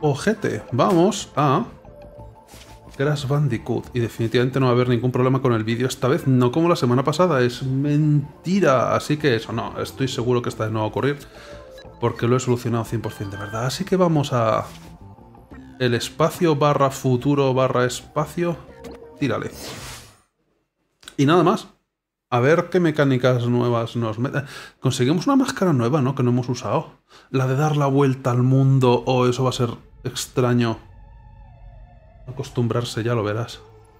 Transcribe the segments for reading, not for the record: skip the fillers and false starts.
ojete. Vamos a Crash Bandicoot. Y definitivamente no va a haber ningún problema con el vídeo. Esta vez no como la semana pasada. Es mentira. Así que eso no. Estoy seguro que esta vez no va a ocurrir. Porque lo he solucionado 100% de verdad. Así que vamos a... el espacio barra futuro barra espacio. Tírale. Y nada más. A ver qué mecánicas nuevas nos meten. Conseguimos una máscara nueva, ¿no? Que no hemos usado. La de dar la vuelta al mundo. O eso va a ser extraño. Acostumbrarse, ya lo verás.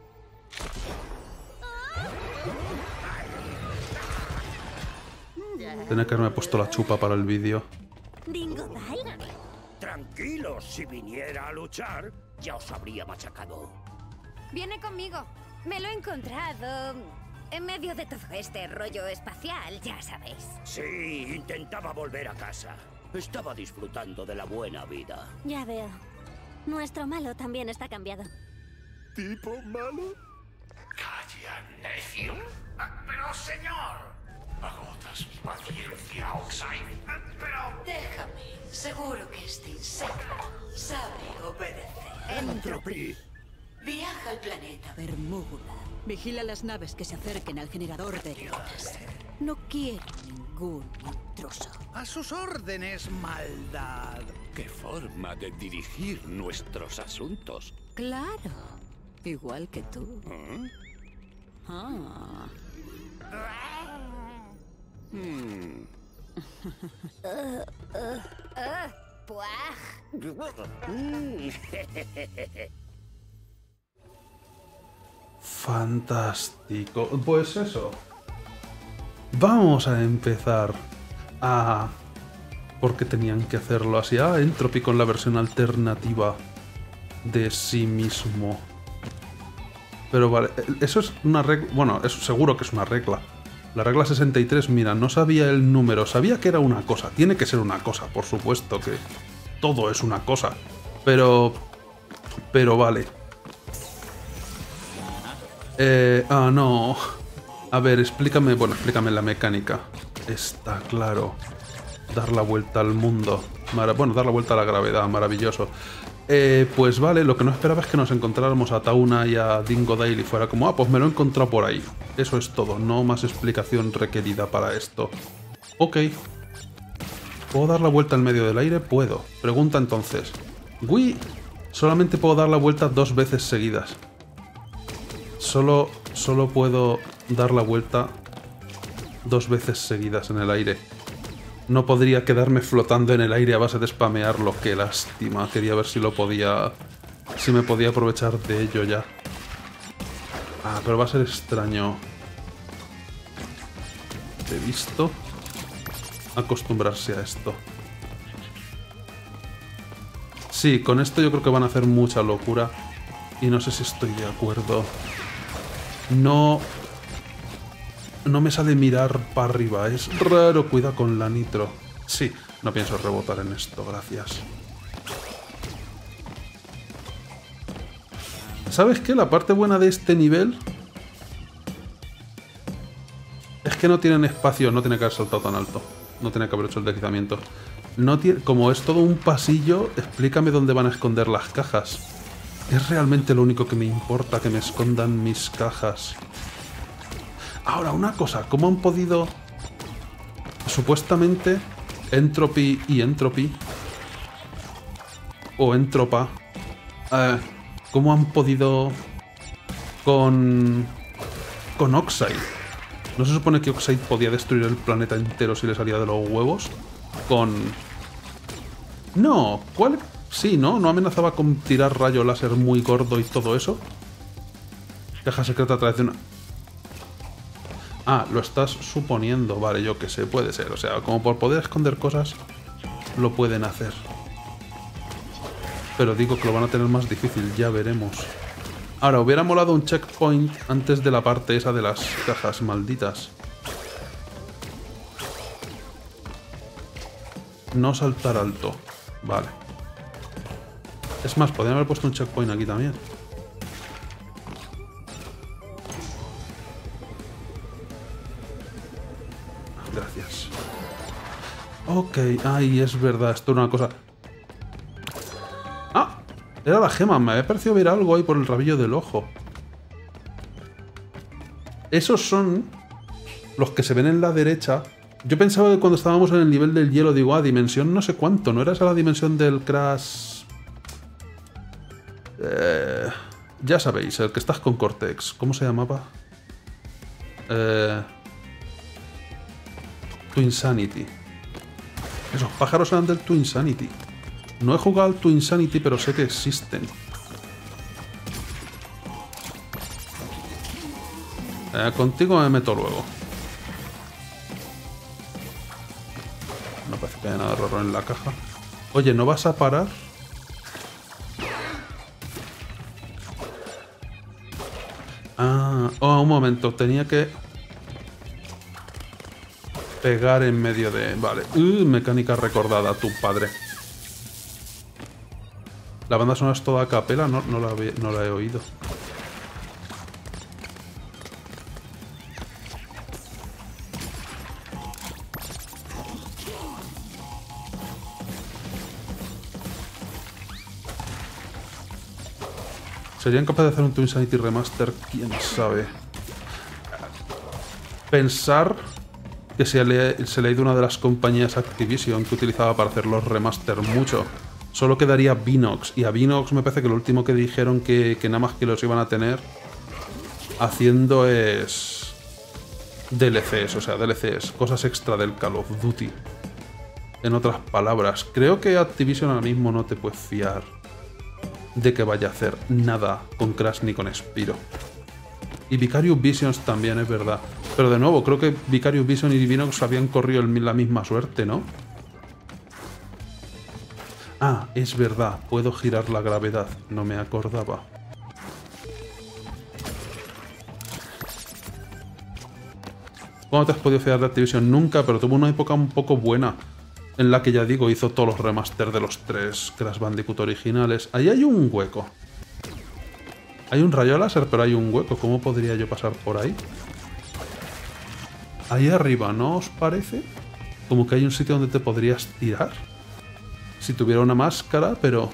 Tenía que haberme puesto la chupa para el vídeo. ¿Dingodile? Tranquilos, si viniera a luchar, ya os habría machacado. Viene conmigo. Me lo he encontrado en medio de todo este rollo espacial, ya sabéis. Sí, intentaba volver a casa. Estaba disfrutando de la buena vida. Ya veo. Nuestro malo también está cambiado. ¿Tipo malo? Calla, necio. Pero, señor, agotas mi paciencia, Oxide. Pero... Déjame. Seguro que este insecto sabe obedecer. Entropy. Viaja al planeta Bermuda. Vigila las naves que se acerquen al generador de rutas. No quiero ningún intruso. A sus órdenes, maldad. ¡Qué forma de dirigir nuestros asuntos! Claro. Igual que tú. Ah. ¡Puaj! Fantástico. Pues eso. Vamos a empezar a... ¿por qué tenían que hacerlo así? Ah, Entropy con la versión alternativa de sí mismo. Pero vale, eso es una regla... bueno, eso seguro que es una regla. La regla 63, mira, no sabía el número, sabía que era una cosa. Tiene que ser una cosa, por supuesto que todo es una cosa. Pero vale. No. A ver, explícame, bueno, explícame la mecánica. Está claro. Dar la vuelta al mundo. Bueno, dar la vuelta a la gravedad, maravilloso. Pues vale, lo que no esperaba es que nos encontráramos a Tauna y a Dingodile y fuera como, ah, pues me lo he encontrado por ahí. Eso es todo, no más explicación requerida para esto. Ok. ¿Puedo dar la vuelta en medio del aire? Puedo. Pregunta entonces. Wii, solamente puedo dar la vuelta 2 veces seguidas. Solo puedo dar la vuelta 2 veces seguidas en el aire. No podría quedarme flotando en el aire a base de spamearlo. Qué lástima. Quería ver si lo podía... si me podía aprovechar de ello ya. Ah, pero va a ser extraño. He visto. Acostumbrarse a esto. Sí, con esto yo creo que van a hacer mucha locura. Y no sé si estoy de acuerdo. No me sale mirar para arriba. Es raro. Cuida con la nitro. Sí, no pienso rebotar en esto. Gracias. ¿Sabes qué? La parte buena de este nivel es que no tienen espacio. No tiene que haber saltado tan alto. No tiene que haber hecho el deslizamiento. No tiene, como es todo un pasillo, explícame dónde van a esconder las cajas. Es realmente lo único que me importa, que me escondan mis cajas. Ahora, una cosa, ¿cómo han podido... supuestamente Entropy y Entropy o Entropa, ¿cómo han podido con Oxide? ¿No se supone que Oxide podía destruir el planeta entero si le salía de los huevos? No, ¿cuál? Sí, ¿no? ¿No amenazaba con tirar rayo láser muy gordo y todo eso? Caja secreta a través de una... Ah, lo estás suponiendo. Vale, yo qué sé, puede ser. O sea, como por poder esconder cosas, lo pueden hacer. Pero digo que lo van a tener más difícil, ya veremos. Ahora, hubiera molado un checkpoint antes de la parte esa de las cajas malditas. No saltar alto. Vale. Es más, podrían haber puesto un checkpoint aquí también. Gracias. Ok, ay, es verdad, esto es una cosa... ¡Ah! Era la gema, me había parecido ver algo ahí por el rabillo del ojo. Esos son los que se ven en la derecha. Yo pensaba que cuando estábamos en el nivel del hielo, digo, dimensión no sé cuánto, ¿no era esa la dimensión del Crash? Ya sabéis, el que estás con Cortex. ¿Cómo se llamaba? Twinsanity. Esos pájaros eran del Twinsanity. No he jugado al Twinsanity, pero sé que existen. Contigo me meto luego. No parece que haya nada raro en la caja. Oye, ¿no vas a parar? Un momento. Tenía que pegar en medio de... Vale. Mecánica recordada, tu padre. La banda sonora es toda a capela, no la he oído. ¿Serían capaces de hacer un Twinsanity Remaster? ¿Quién sabe? Pensar que se le ha ido una de las compañías Activision que utilizaba para hacer los remaster mucho. Solo quedaría Binox. Y a Binox me parece que lo último que dijeron que nada más que los iban a tener haciendo es DLCs, o sea, DLCs, cosas extra del Call of Duty. En otras palabras, creo que Activision ahora mismo no te puedes fiar de que vaya a hacer nada con Crash ni con Spyro. Y Vicarious Visions también, es verdad. Pero de nuevo, creo que Vicarious Vision y Binox habían corrido la misma suerte, ¿no? Ah, es verdad, puedo girar la gravedad, no me acordaba. ¿Cuándo te has podido fiar de Activision? Nunca, pero tuvo una época un poco buena, en la que ya digo, hizo todos los remaster de los 3 Crash Bandicoot originales. Ahí hay un hueco. Hay un rayo láser, pero hay un hueco. ¿Cómo podría yo pasar por ahí? Ahí arriba, ¿no os parece? Como que hay un sitio donde te podrías tirar. Si tuviera una máscara, pero...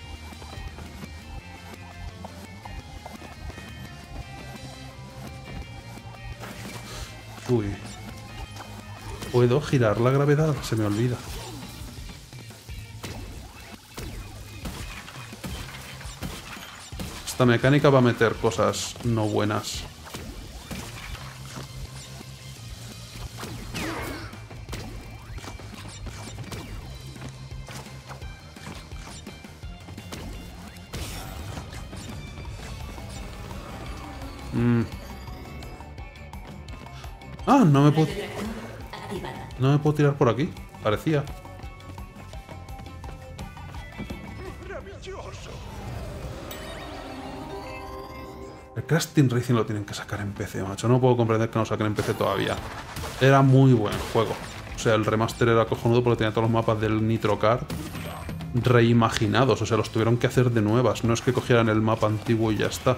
Uy. ¿Puedo girar la gravedad? Se me olvida. Esta mecánica va a meter cosas no buenas. Ah, no me puedo... No me puedo tirar por aquí. Parecía. El Crash Team Racing lo tienen que sacar en PC, macho. No puedo comprender que no saquen en PC todavía. Era muy buen juego. O sea, el remaster era cojonudo porque tenía todos los mapas del Nitro Kart reimaginados. O sea, los tuvieron que hacer de nuevas. No es que cogieran el mapa antiguo y ya está.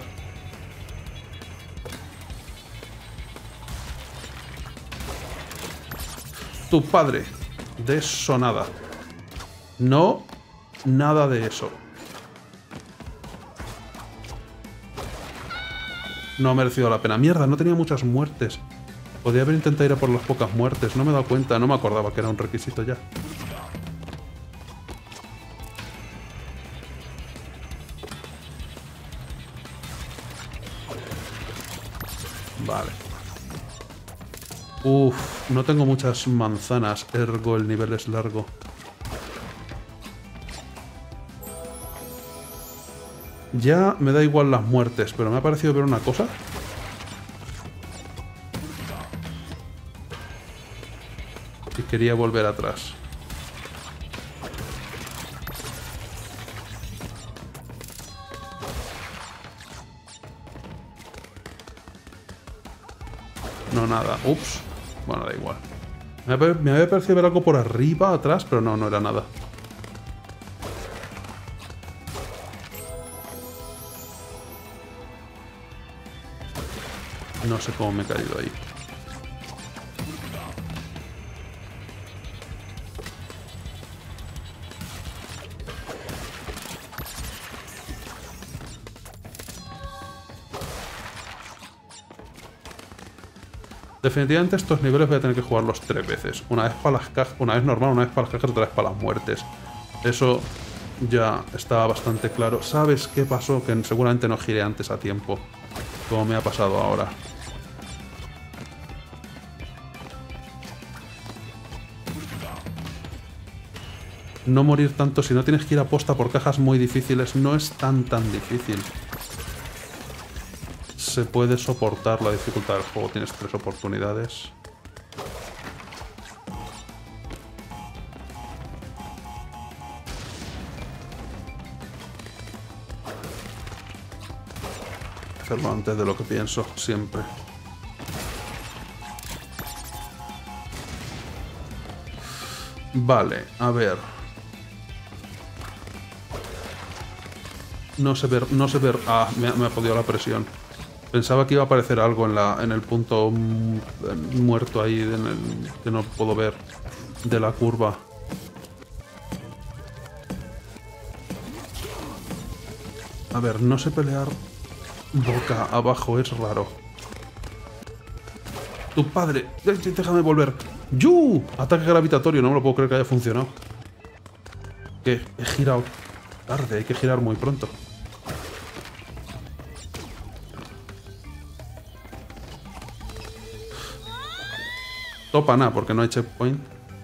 Tu padre. De eso nada. No, nada de eso. No ha merecido la pena. Mierda, no tenía muchas muertes. Podría haber intentado ir a por las pocas muertes. No me he dado cuenta, no me acordaba que era un requisito ya. Vale. Uf, no tengo muchas manzanas, ergo el nivel es largo. Ya me da igual las muertes, pero me ha parecido ver una cosa. Y quería volver atrás. No, nada. Ups. Bueno, da igual. Me había parecido ver algo por arriba, atrás, pero no, no era nada. No sé cómo me he caído ahí. Definitivamente estos niveles voy a tener que jugarlos 3 veces. Una vez para las cajas, una vez normal, una vez para las cajas, otra vez para las muertes. Eso ya estaba bastante claro. ¿Sabes qué pasó? Que seguramente no giré antes a tiempo, como me ha pasado ahora. No morir tanto, si no tienes que ir a posta por cajas muy difíciles, no es tan difícil. Se puede soportar la dificultad del juego, tienes 3 oportunidades. Hacerlo antes de lo que pienso, siempre. Vale, a ver. No sé ver... Ah, me ha podido la presión. Pensaba que iba a aparecer algo en el punto muerto ahí, que no puedo ver, de la curva. A ver, no sé pelear boca abajo, es raro. ¡Tu padre! ¡Déjame volver! ¡Yu! Ataque gravitatorio, no me lo puedo creer que haya funcionado. ¿Qué? He girado tarde, hay que girar muy pronto. Topa nada, porque no hay checkpoint.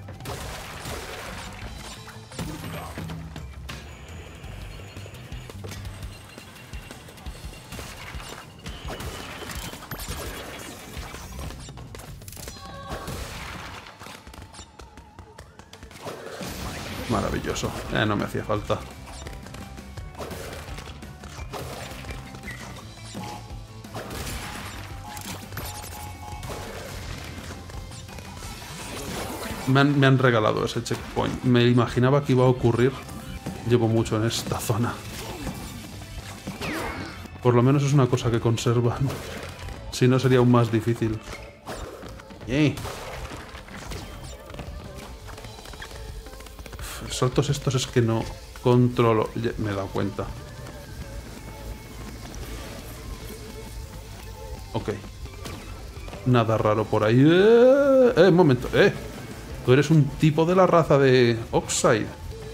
Maravilloso. No me hacía falta. Me han regalado ese checkpoint. Me imaginaba que iba a ocurrir. Llevo mucho en esta zona. Por lo menos es una cosa que conservan. Si no, sería aún más difícil. Saltos estos es que no controlo. Me he dado cuenta. Ok. Nada raro por ahí. Un momento. Tú eres un tipo de la raza de Oxide.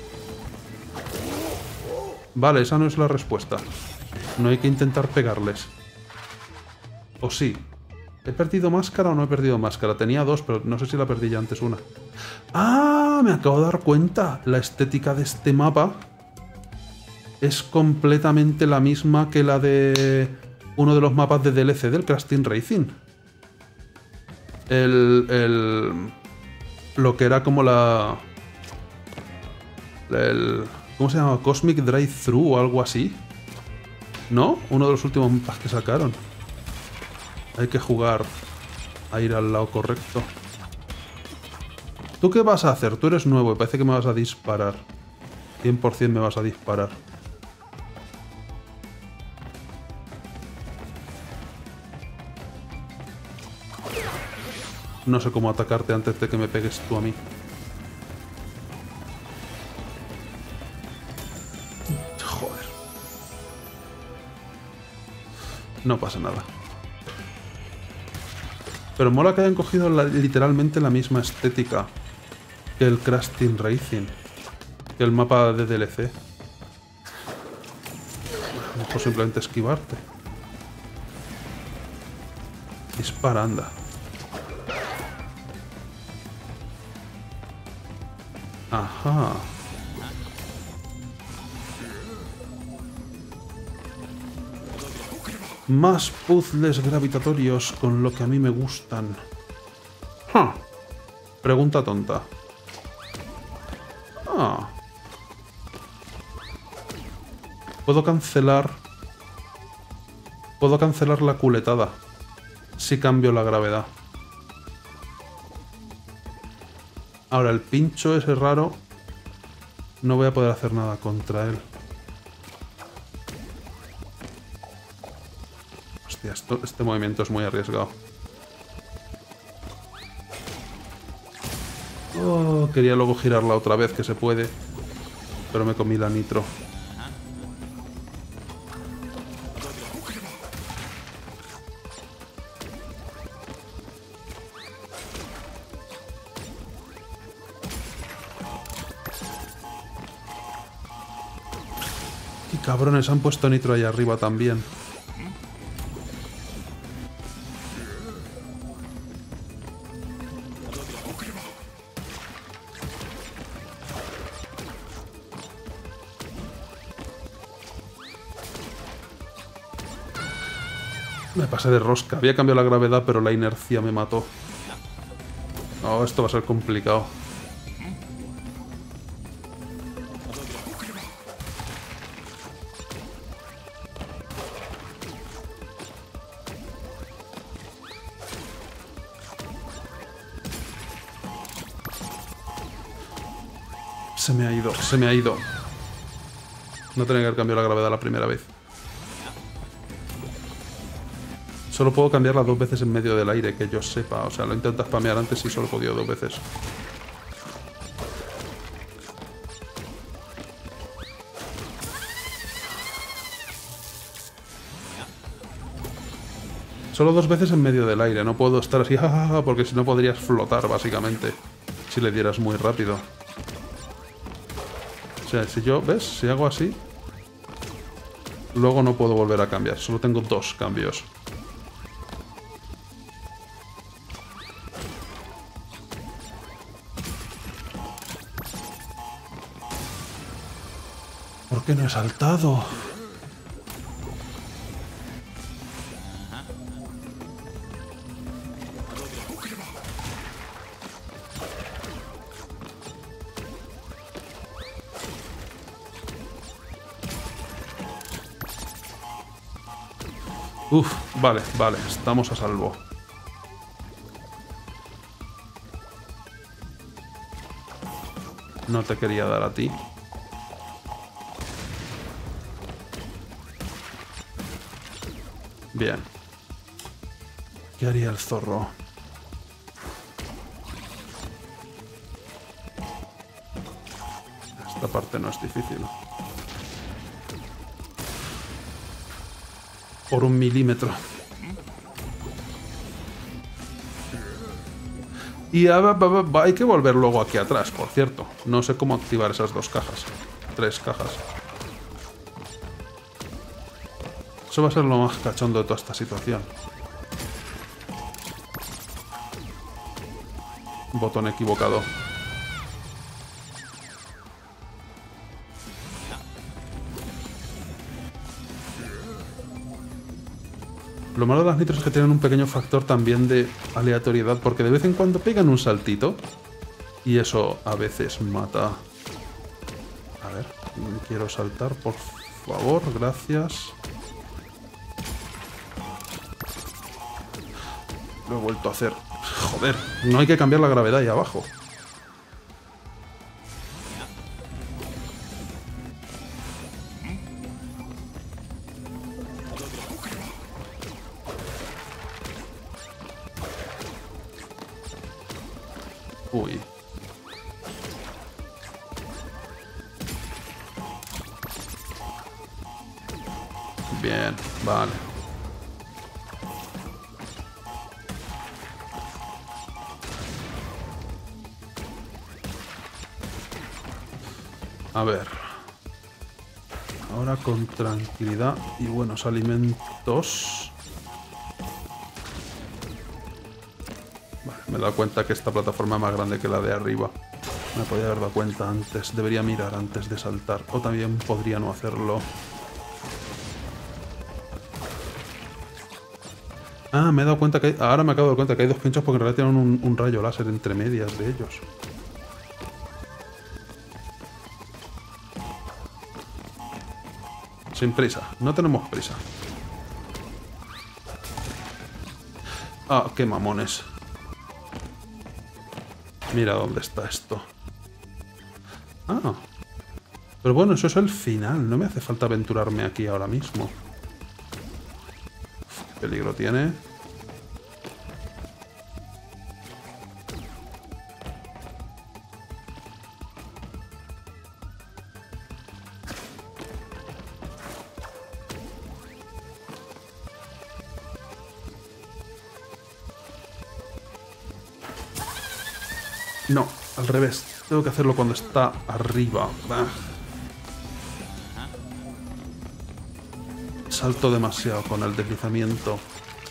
Vale, esa no es la respuesta. No hay que intentar pegarles. ¿O sí? ¿He perdido máscara o no he perdido máscara? Tenía 2, pero no sé si la perdí ya antes una. ¡Ah! Me acabo de dar cuenta. La estética de este mapa es completamente la misma que la de uno de los mapas de DLC del Crash Team Racing. Lo que era como ¿cómo se llama? Cosmic Drive-Thru o algo así. ¿No? Uno de los últimos mapas que sacaron. Hay que jugar a ir al lado correcto. ¿Tú qué vas a hacer? Tú eres nuevo y parece que me vas a disparar. 100% me vas a disparar. No sé cómo atacarte antes de que me pegues tú a mí. Joder. No pasa nada. Pero mola que hayan cogido literalmente la misma estética que el Crash Team Racing. Que el mapa de DLC. O simplemente esquivarte. Dispara, anda. Ajá. Más puzzles gravitatorios con lo que a mí me gustan. Pregunta tonta. Puedo cancelar la culetada si cambio la gravedad. Ahora, el pincho ese raro, no voy a poder hacer nada contra él. Hostia, este movimiento es muy arriesgado. Oh, quería luego girarla otra vez, que se puede. Pero me comí la nitro. cabrones, han puesto nitro ahí arriba también. Me pasé de rosca. Había cambiado la gravedad, pero la inercia me mató. No, esto va a ser complicado. Se me ha ido, se me ha ido. No tenía que haber cambiado la gravedad la primera vez. Solo puedo cambiarla 2 veces en medio del aire, que yo sepa. O sea, lo intento spamear antes y solo he podido 2 veces. Solo 2 veces en medio del aire. No puedo estar así, jajaja, porque si no podrías flotar, básicamente. Si le dieras muy rápido. O sea, si yo, ¿ves? Si hago así, luego no puedo volver a cambiar. Solo tengo 2 cambios. ¿Por qué no he saltado? Uf, vale, vale, estamos a salvo. No te quería dar a ti. Bien. ¿Qué haría el zorro? Esta parte no es difícil. Por 1 milímetro. Y hay que volver luego aquí atrás, por cierto. No sé cómo activar esas 2 cajas. 3 cajas. Eso va a ser lo más cachondo de toda esta situación. Botón equivocado. Lo malo de las nitros es que tienen un pequeño factor también de aleatoriedad, porque de vez en cuando pegan un saltito y eso a veces mata. A ver, quiero saltar, por favor, gracias. Lo he vuelto a hacer. Joder, no hay que cambiar la gravedad ahí abajo. Uy. Bien, vale. A ver. Ahora con tranquilidad y buenos alimentos. Vale, me he dado cuenta que esta plataforma es más grande que la de arriba. Me podía haber dado cuenta antes. Debería mirar antes de saltar. O también podría no hacerlo. Ah, me he dado cuenta que hay... Ahora me acabo de dar cuenta que hay 2 pinchos porque en realidad tienen un rayo láser entre medias de ellos. Sin prisa. No tenemos prisa. Ah, qué mamones. Mira dónde está esto. Ah. Pero bueno, eso es el final. No me hace falta aventurarme aquí ahora mismo. Uf, ¿qué peligro tiene? No, al revés. Tengo que hacerlo cuando está arriba. Ah. Salto demasiado con el deslizamiento.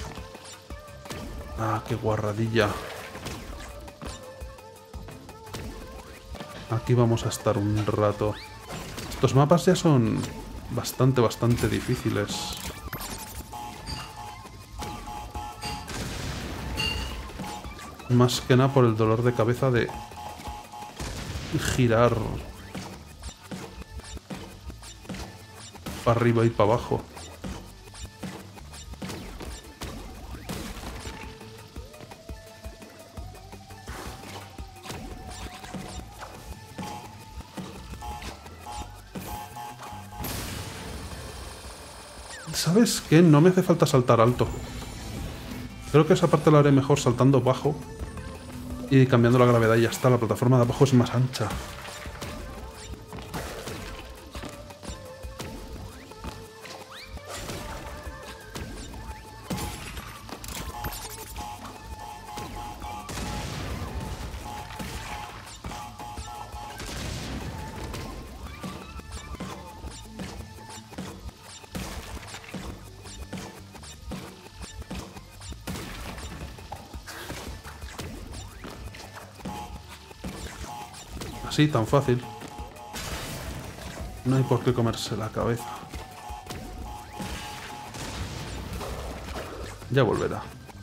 Ah, qué guarradilla. Aquí vamos a estar un rato. Estos mapas ya son bastante difíciles. Más que nada por el dolor de cabeza de girar para arriba y para abajo. ¿Sabes qué? No me hace falta saltar alto. Creo que esa parte la haré mejor saltando bajo y cambiando la gravedad y ya está. La plataforma de abajo es más ancha. Así, tan fácil. No hay por qué comerse la cabeza. Ya volverá.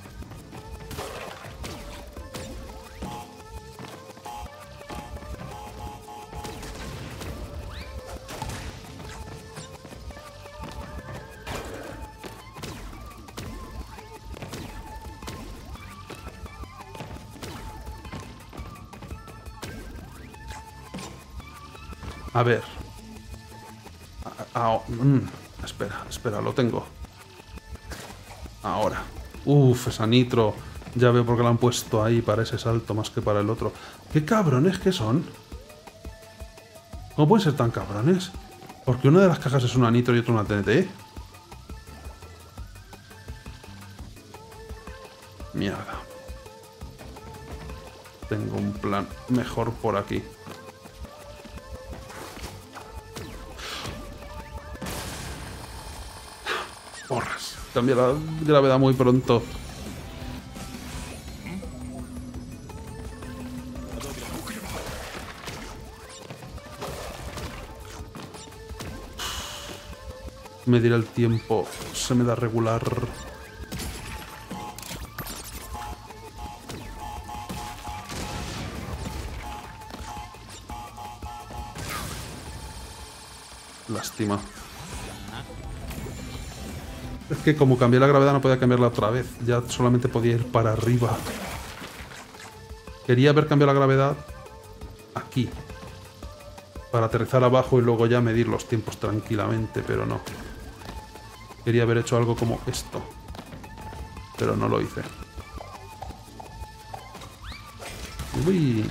A ver. Espera, lo tengo. Ahora. Uf, esa nitro. Ya veo por qué la han puesto ahí para ese salto más que para el otro. ¿Qué cabrones que son? ¿Cómo pueden ser tan cabrones? Porque una de las cajas es una nitro y otra una TNT. Mierda. Tengo un plan mejor por aquí. Porras. Cambia la gravedad muy pronto. Medir el tiempo se me da regular. Lástima. Es que como cambié la gravedad no podía cambiarla otra vez. Ya solamente podía ir para arriba. Quería haber cambiado la gravedad aquí. Para aterrizar abajo y luego ya medir los tiempos tranquilamente, pero no. Quería haber hecho algo como esto. Pero no lo hice. Uy.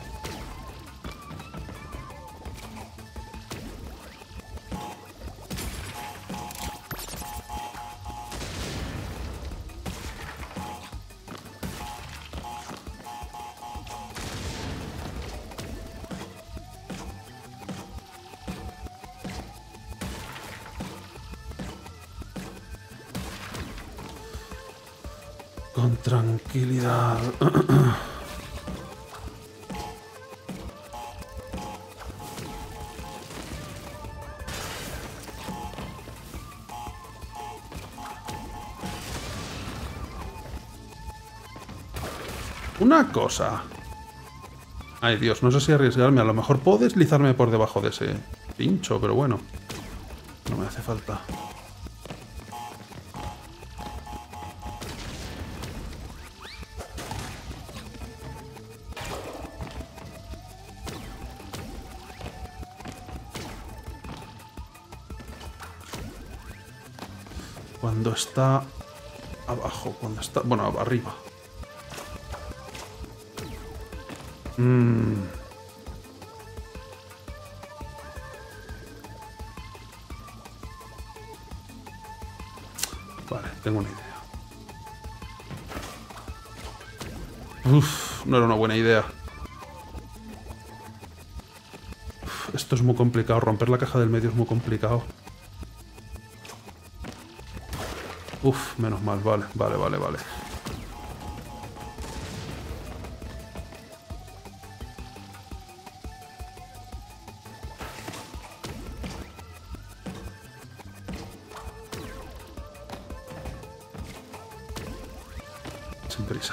Con tranquilidad. Una cosa. Ay, Dios, no sé si arriesgarme. A lo mejor puedo deslizarme por debajo de ese pincho, pero bueno. No me hace falta. Cuando está abajo, cuando está... Bueno, arriba. Vale, tengo una idea. Uf, no era una buena idea. Uf, esto es muy complicado. Romper la caja del medio es muy complicado. Uf, menos mal, vale. Sin prisa.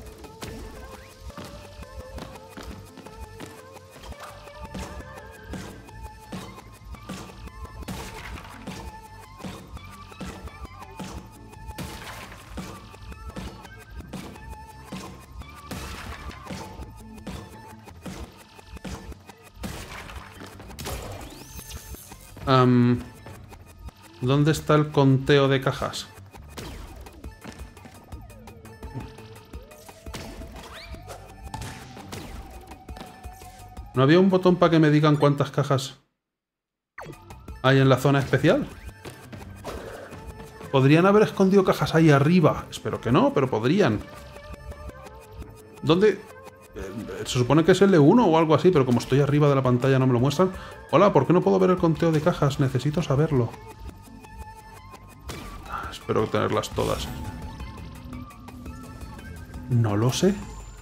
¿Dónde está el conteo de cajas? ¿No había un botón para que me digan cuántas cajas hay en la zona especial? ¿Podrían haber escondido cajas ahí arriba? Espero que no, pero podrían. ¿Dónde? Se supone que es L1 o algo así, pero como estoy arriba de la pantalla no me lo muestran. Hola, ¿por qué no puedo ver el conteo de cajas? Necesito saberlo. Espero tenerlas todas. No lo sé.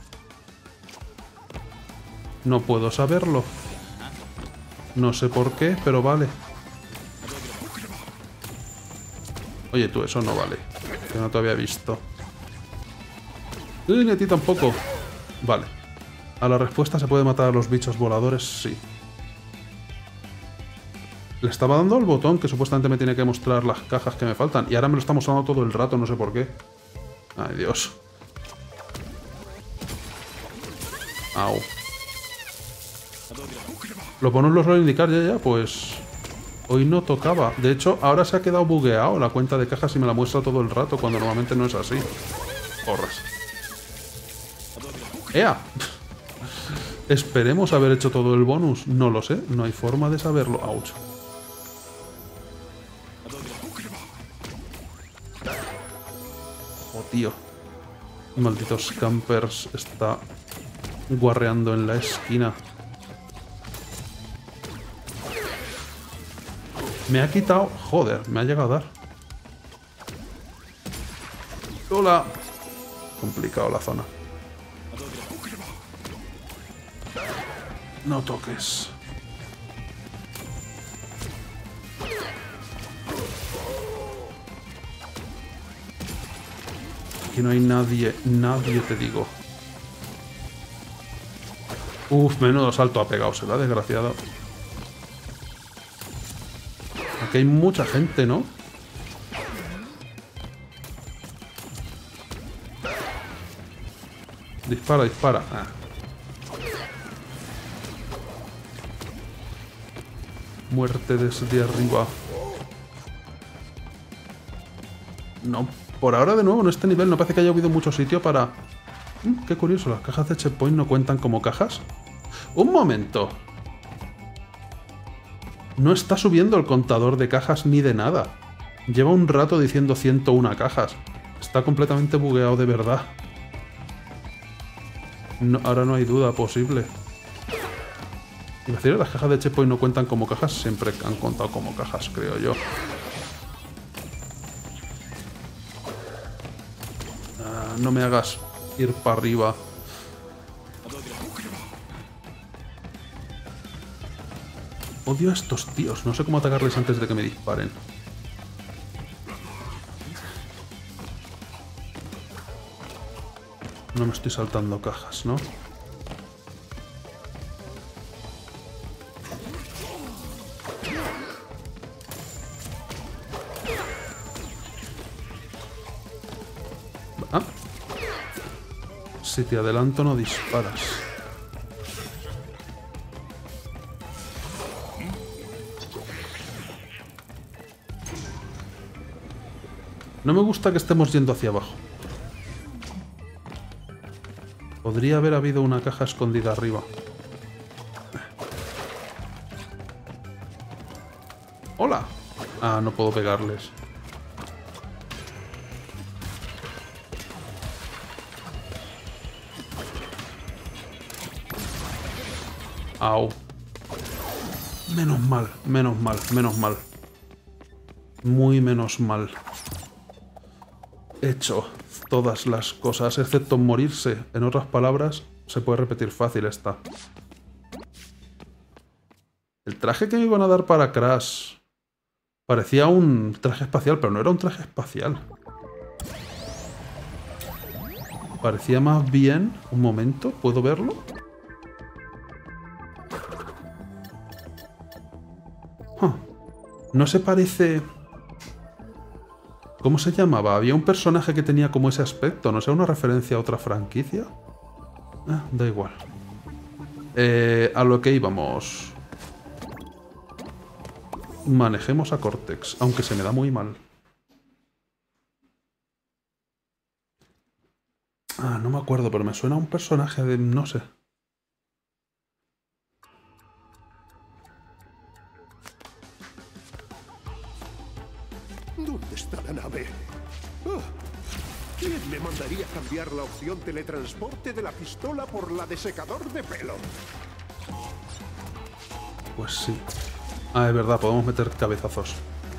No puedo saberlo. No sé por qué, pero vale. Oye, tú, eso no vale. Que no te había visto. Ni a ti tampoco. Vale. A la respuesta se puede matar a los bichos voladores, sí. Le estaba dando al botón que supuestamente me tiene que mostrar las cajas que me faltan. Y ahora me lo está mostrando todo el rato, no sé por qué. Ay, Dios. Au. Los bonus los voy a indicar ya, pues... Hoy no tocaba. De hecho, ahora se ha quedado bugueado la cuenta de cajas y me la muestra todo el rato, cuando normalmente no es así. Porras. ¡Ea! Esperemos haber hecho todo el bonus. No lo sé, no hay forma de saberlo. ¡Auch! Oh, tío. Malditos campers. Está guarreando en la esquina. Me ha quitado... Joder, me ha llegado a dar. ¡Hola! Complicado la zona. No toques. Aquí no hay nadie. Nadie, te digo. Uf, menudo salto ha pegado. Se lo ha desgraciado. Aquí hay mucha gente, ¿no? Dispara, dispara. Ah. Muerte desde arriba. No, por ahora de nuevo en este nivel no parece que haya habido mucho sitio para... qué curioso, las cajas de checkpoint no cuentan como cajas. ¡Un momento! No está subiendo el contador de cajas ni de nada. Lleva un rato diciendo 101 cajas. Está completamente bugueado de verdad. No, ahora no hay duda posible. Y decir, las cajas de checkpoint no cuentan como cajas, siempre han contado como cajas, creo yo. No me hagas ir para arriba. Odio a estos tíos, no sé cómo atacarles antes de que me disparen. No me estoy saltando cajas, ¿no? Ah. Si te adelanto no disparas. No me gusta que estemos yendo hacia abajo. Podría haber habido una caja escondida arriba. ¡Hola! Ah, no puedo pegarles. Au. Menos mal, menos mal, menos mal. Muy menos mal. hecho todas las cosas, excepto morirse. En otras palabras, se puede repetir fácil esta. El traje que me iban a dar para Crash parecía un traje espacial, pero no era un traje espacial. Parecía más bien... Un momento, ¿puedo verlo? No se parece... ¿Cómo se llamaba? Había un personaje que tenía como ese aspecto. ¿No sé, una referencia a otra franquicia? Da igual. A lo que íbamos. Manejemos a Cortex, aunque se me da muy mal. No me acuerdo, pero me suena a un personaje de... no sé. ¿Dónde está la nave? ¿Quién me mandaría cambiar la opción teletransporte de la pistola por la de secador de pelo? Pues sí. Es verdad, podemos meter cabezazos.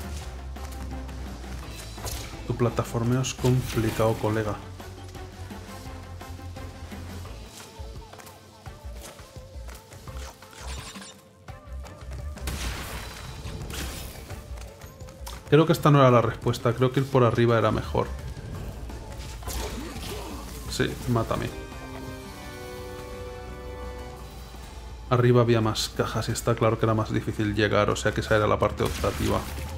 Tu plataformeo es complicado, colega. Creo que esta no era la respuesta. Creo que ir por arriba era mejor. Sí, mátame. Arriba había más cajas y está claro que era más difícil llegar, o sea que esa era la parte optativa.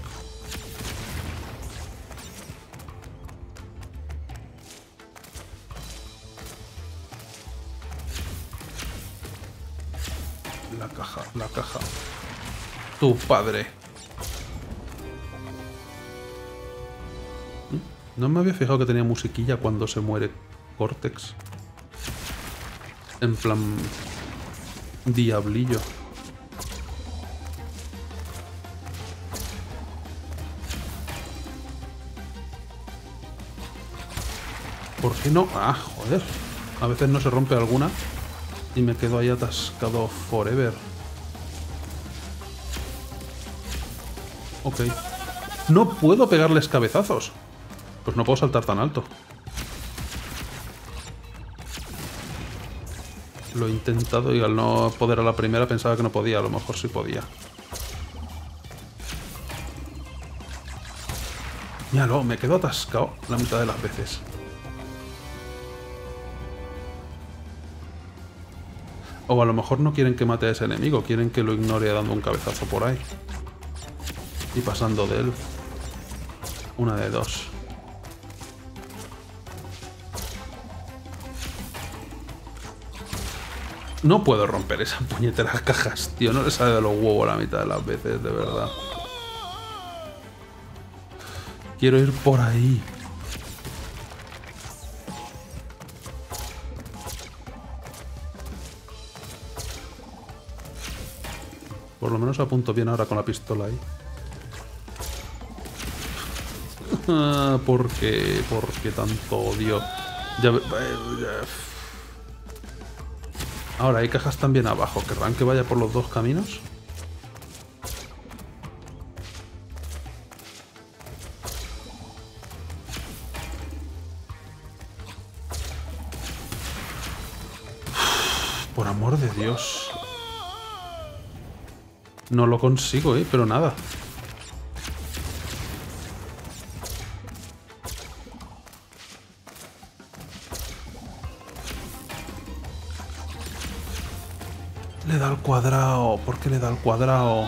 La caja. Tu padre. No me había fijado que tenía musiquilla cuando se muere Cortex. En plan... diablillo. ¿Por qué no? Joder. A veces no se rompe alguna y me quedo ahí atascado forever. Ok. No puedo pegarles cabezazos. Pues no puedo saltar tan alto. Lo he intentado y al no poder a la primera pensaba que no podía. A lo mejor sí podía. Míralo, me quedo atascado la mitad de las veces. O a lo mejor no quieren que mate a ese enemigo. Quieren que lo ignore dando un cabezazo por ahí. Y pasando de él. Una de dos. No puedo romper esas puñeteras cajas, tío. No le sale de los huevos la mitad de las veces, de verdad. Quiero ir por ahí. Por lo menos apunto bien ahora con la pistola ahí. ¿Por qué? ¿Por qué tanto odio? Ahora, hay cajas también abajo. ¿Querrán que vaya por los dos caminos? Por amor de Dios. No lo consigo, pero nada. Le da al cuadrado. ¿Por qué le da al cuadrado?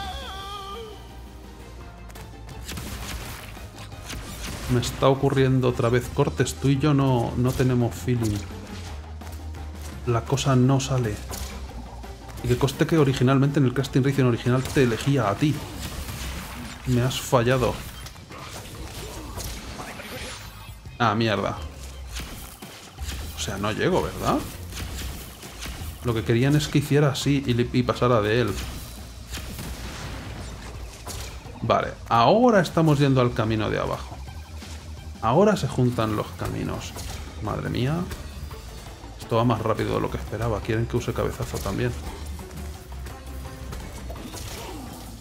Me está ocurriendo otra vez. Cortes, tú y yo no tenemos feeling. La cosa no sale. Y que coste que originalmente en el Crash Team Racing original te elegía a ti. Me has fallado. Mierda. O sea, no llego, ¿verdad? Lo que querían es que hiciera así y pasara de él. Vale, ahora estamos yendo al camino de abajo. Ahora se juntan los caminos. Madre mía. Esto va más rápido de lo que esperaba. Quieren que use cabezazo también.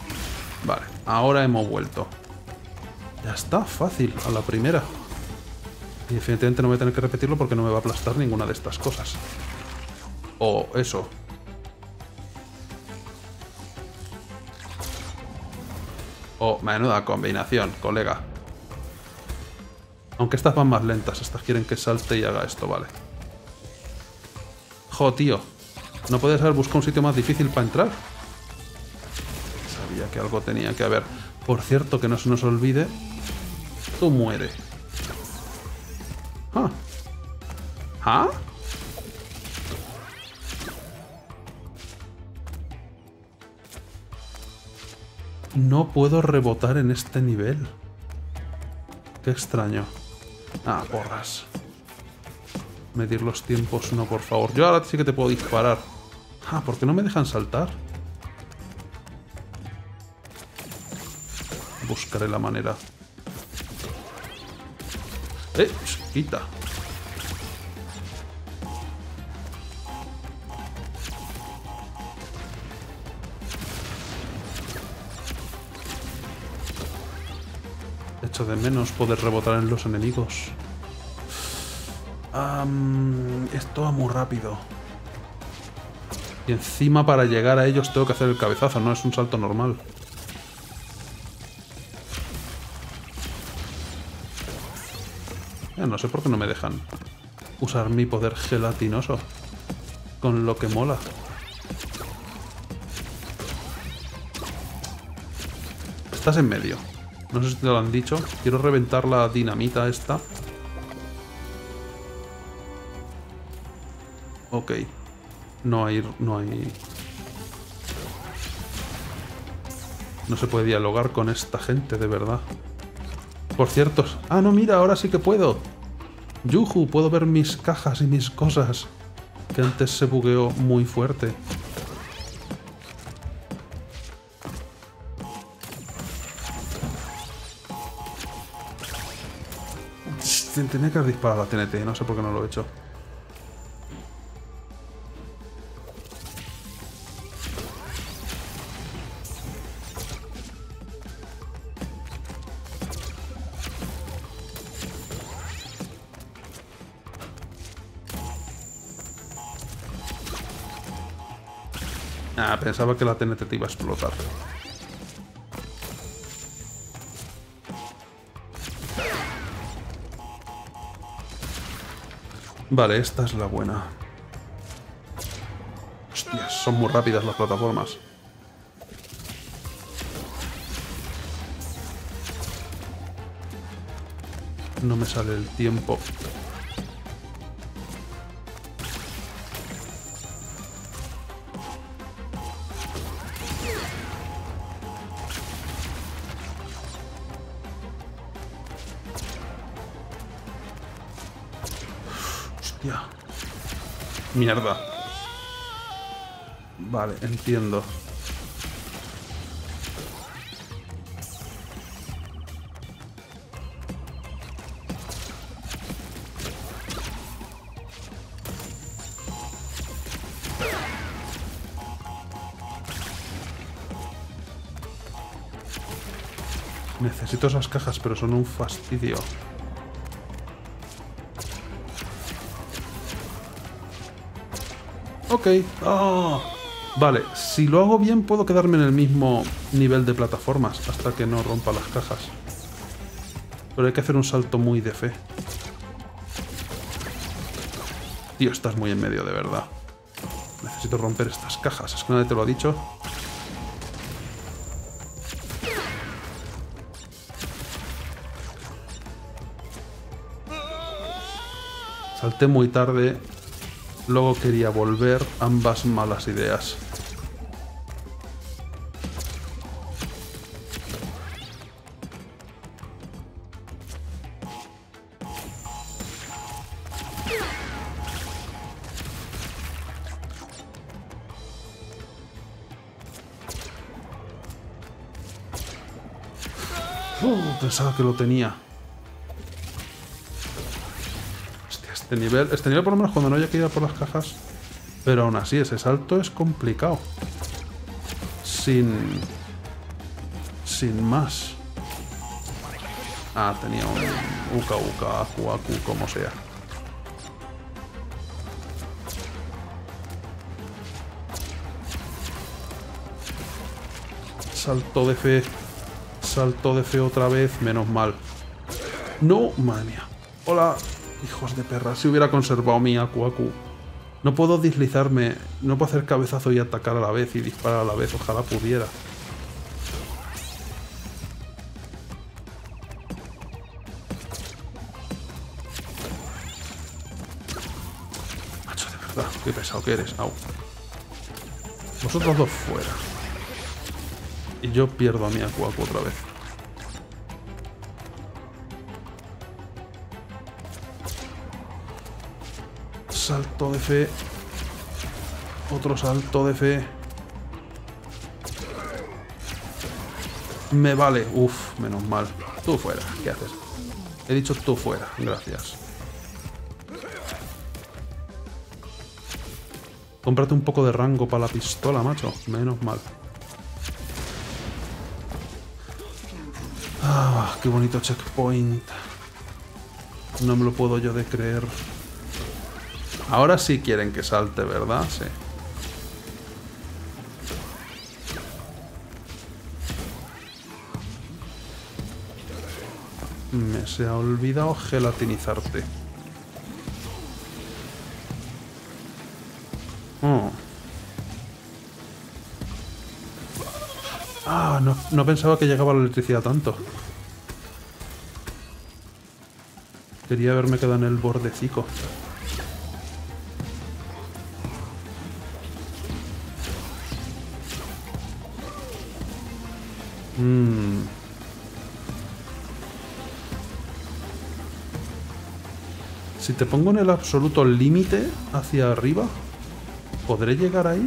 Vale, ahora hemos vuelto. Ya está, fácil, a la primera. Y definitivamente no voy a tener que repetirlo porque no me va a aplastar ninguna de estas cosas. O eso. Oh, menuda combinación, colega. Aunque estas van más lentas. Estas quieren que salte y haga esto, vale. Jo, tío. ¿No puedes haber buscado un sitio más difícil para entrar? Sabía que algo tenía que haber. Por cierto, que no se nos olvide. Tú muere. ¿Ah? ¿Ah? No puedo rebotar en este nivel. Qué extraño. Ah, porras. Medir los tiempos, no, por favor. Yo ahora sí que te puedo disparar. Ah, ¿por qué no me dejan saltar? Buscaré la manera. Quita. Echo de menos poder rebotar en los enemigos. Esto va muy rápido. Y encima para llegar a ellos tengo que hacer el cabezazo, no es un salto normal. No sé por qué no me dejan usar mi poder gelatinoso. Con lo que mola. Estás en medio. No sé si te lo han dicho. Quiero reventar la dinamita esta. Ok. No hay... No se puede dialogar con esta gente, de verdad. Por cierto... Ah, no, mira, ahora sí que puedo. Yuju, puedo ver mis cajas y mis cosas. Que antes se bugueó muy fuerte. Tenía que haber disparado a la TNT, no sé por qué no lo he hecho. Ah, pensaba que la TNT te iba a explotar. Vale, esta es la buena. Hostias, son muy rápidas las plataformas. No me sale el tiempo. Mierda. Vale, entiendo. Necesito esas cajas, pero son un fastidio. Ok. Oh. Vale, si lo hago bien puedo quedarme en el mismo nivel de plataformas hasta que no rompa las cajas. Pero hay que hacer un salto muy de fe. Tío, estás muy en medio, de verdad. Necesito romper estas cajas. Es que nadie te lo ha dicho. Salté muy tarde. Luego quería volver. Ambas malas ideas. Pensaba que lo tenía. Este nivel por lo menos cuando no haya que ir a por las cajas. Pero aún así, ese salto es complicado. Sin más. Ah, tenía un Uka Uka, Aku Aku, como sea. Salto de fe. Salto de fe otra vez, menos mal. No, madre mía. Hola, hijos de perra. Si hubiera conservado mi Aku Aku. No puedo deslizarme. No puedo hacer cabezazo y atacar a la vez y disparar a la vez. Ojalá pudiera. Macho, de verdad. Qué pesado que eres. Au. Vosotros dos fuera. Y yo pierdo a mi Aku Aku otra vez. Salto de fe. Otro salto de fe. Me vale. Uf, menos mal. Tú fuera. ¿Qué haces? He dicho tú fuera. Gracias. Cómprate un poco de rango para la pistola, macho. Menos mal. Ah, qué bonito checkpoint. No me lo puedo yo de creer. Ahora sí quieren que salte, ¿verdad? Sí. Me se ha olvidado gelatinizarte. Oh. Ah, no pensaba que llegaba la electricidad tanto. Quería haberme quedado en el bordecico. Si te pongo en el absoluto límite hacia arriba, ¿podré llegar ahí?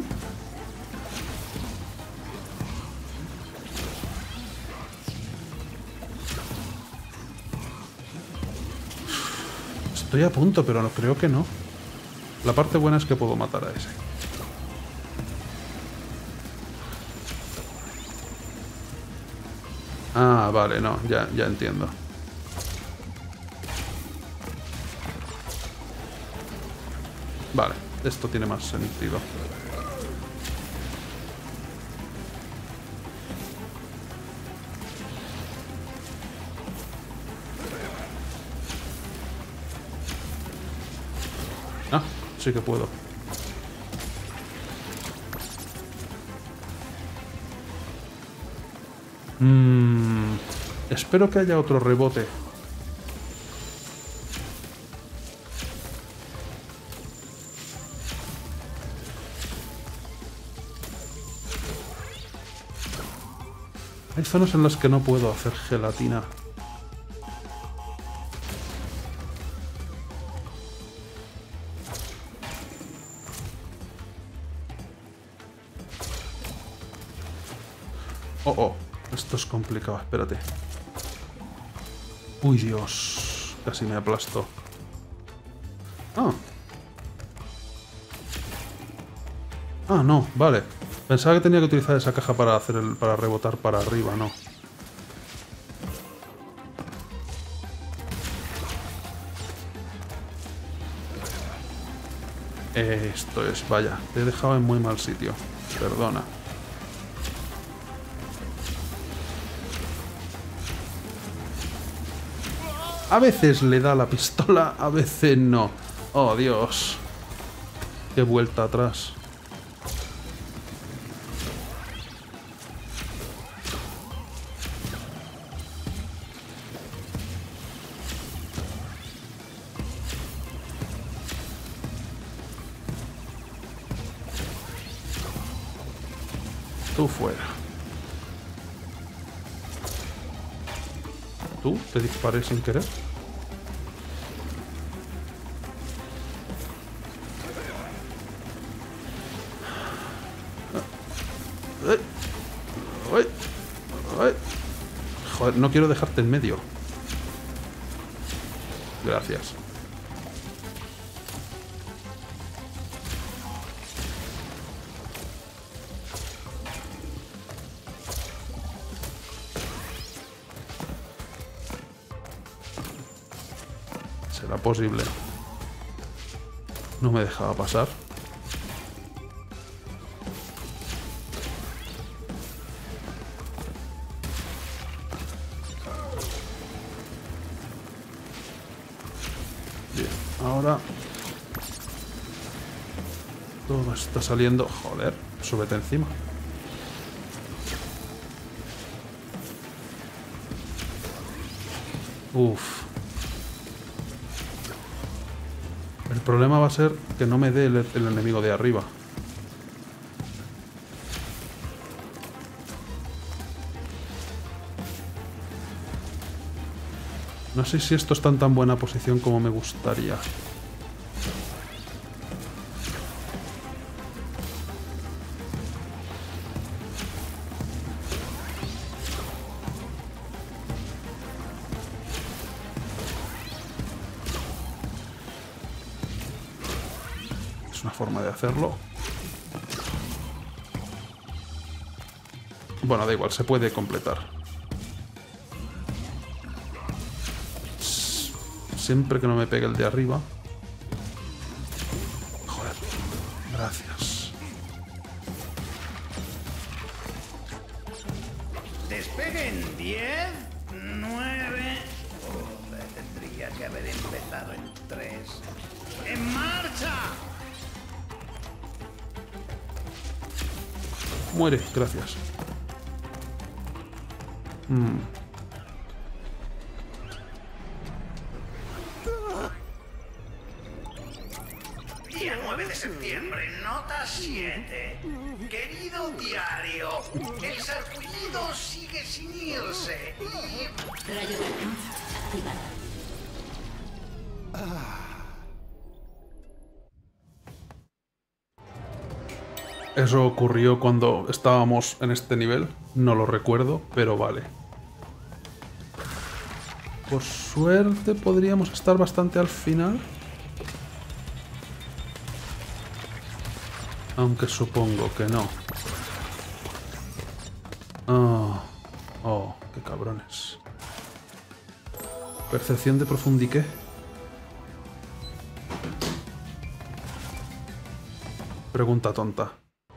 Estoy a punto, pero no creo que no. La parte buena es que puedo matar a ese. Ah, vale, no, ya entiendo. Vale, esto tiene más sentido. Ah, sí que puedo. Espero que haya otro rebote. Hay zonas en las que no puedo hacer gelatina. Oh, esto es complicado, espérate. Uy, Dios, casi me aplastó. Ah, no, vale. Pensaba que tenía que utilizar esa caja para para rebotar para arriba, no. Esto es, vaya, te he dejado en muy mal sitio. Perdona. A veces le da la pistola, a veces no. Oh, Dios. Qué vuelta atrás. Tú fuera. ¿Tú? ¿Te disparé sin querer? Joder, no quiero dejarte en medio. Gracias. ¿Será posible? No me dejaba pasar. Bien, ahora... todo está saliendo... Joder, súbete encima. Uf. El problema va a ser que no me dé el enemigo de arriba. No sé si esto está en tan buena posición como me gustaría. Es una forma de hacerlo. Bueno, da igual, se puede completar. Siempre que no me pegue el de arriba. Joder, gracias. Despegue en 10, 9... Joder, tendría que haber empezado en 3. ¡En marcha! Muere, gracias. Día 9 de septiembre, nota 7. Querido diario, el sarpullido sigue sin irse y... Rayo de alcance activado. Eso ocurrió cuando estábamos en este nivel. No lo recuerdo, pero vale. Por suerte podríamos estar bastante al final. Aunque supongo que no. Oh, qué cabrones. Percepción de profundique. Pregunta tonta.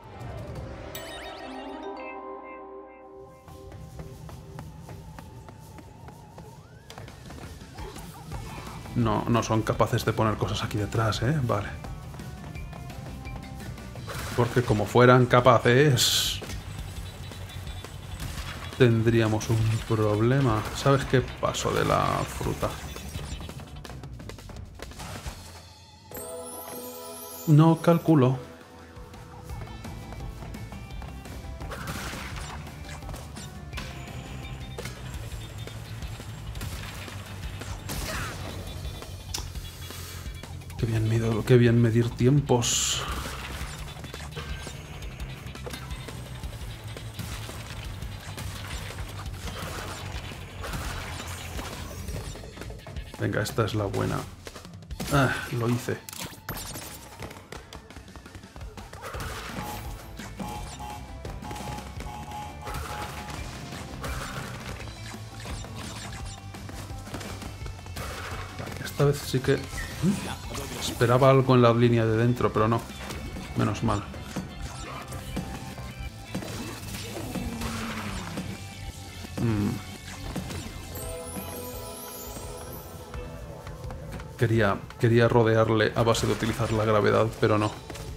No son capaces de poner cosas aquí detrás, ¿eh? Vale. Porque como fueran capaces... tendríamos un problema. ¿Sabes qué pasó de la fruta? No calculo. Qué bien medir tiempos. Venga, esta es la buena. Ah, lo hice. Esta vez sí que... Esperaba algo en la línea de dentro, pero no. Menos mal. Quería rodearle a base de utilizar la gravedad, pero no.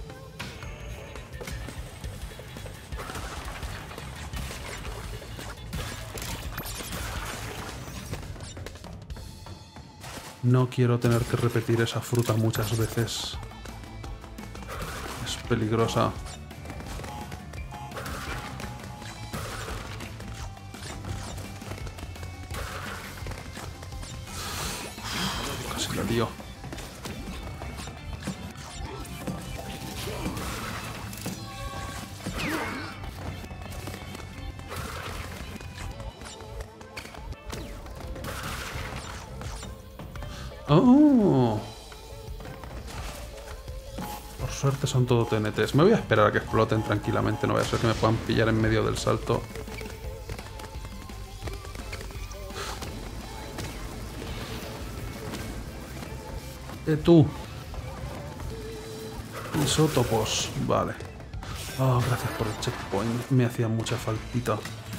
No quiero tener que repetir esa fruta muchas veces. Es peligrosa. Casi la lío. ¡Oh! Por suerte son todo TNTs. Me voy a esperar a que exploten tranquilamente. No voy a ser que me puedan pillar en medio del salto. Tú. Isótopos. Vale. Oh, gracias por el checkpoint. Me hacía mucha faltita.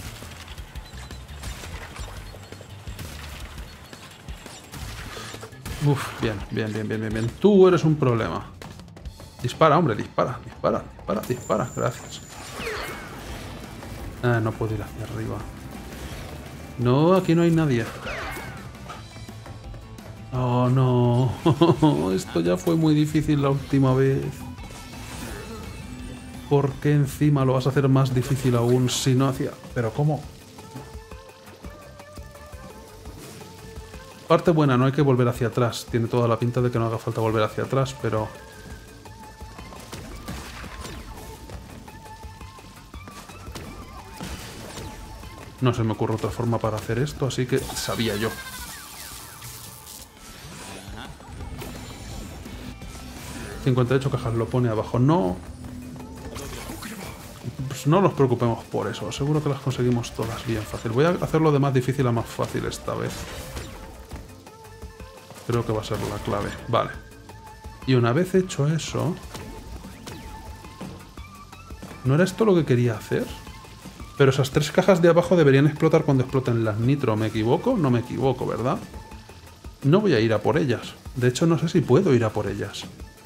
Uf, bien, bien, bien, bien, bien, bien. Tú eres un problema. Dispara, hombre, dispara, dispara, dispara, dispara. Gracias. Ah, no puedo ir hacia arriba. No, aquí no hay nadie. Oh, no. Esto ya fue muy difícil la última vez. ¿Por qué encima lo vas a hacer más difícil aún si no hacía...? ¿Pero cómo? Parte buena, no hay que volver hacia atrás. Tiene toda la pinta de que no haga falta volver hacia atrás, pero... No se me ocurre otra forma para hacer esto, así que sabía yo. ...58 cajas lo pone abajo. No... Pues no nos preocupemos por eso. Seguro que las conseguimos todas bien fácil. Voy a hacerlo de más difícil a más fácil esta vez. Creo que va a ser la clave. Vale. Y una vez hecho eso... ¿No era esto lo que quería hacer? Pero esas 3 cajas de abajo deberían explotar cuando exploten las nitro. ¿Me equivoco? No me equivoco, ¿verdad? No voy a ir a por ellas. De hecho, no sé si puedo ir a por ellas.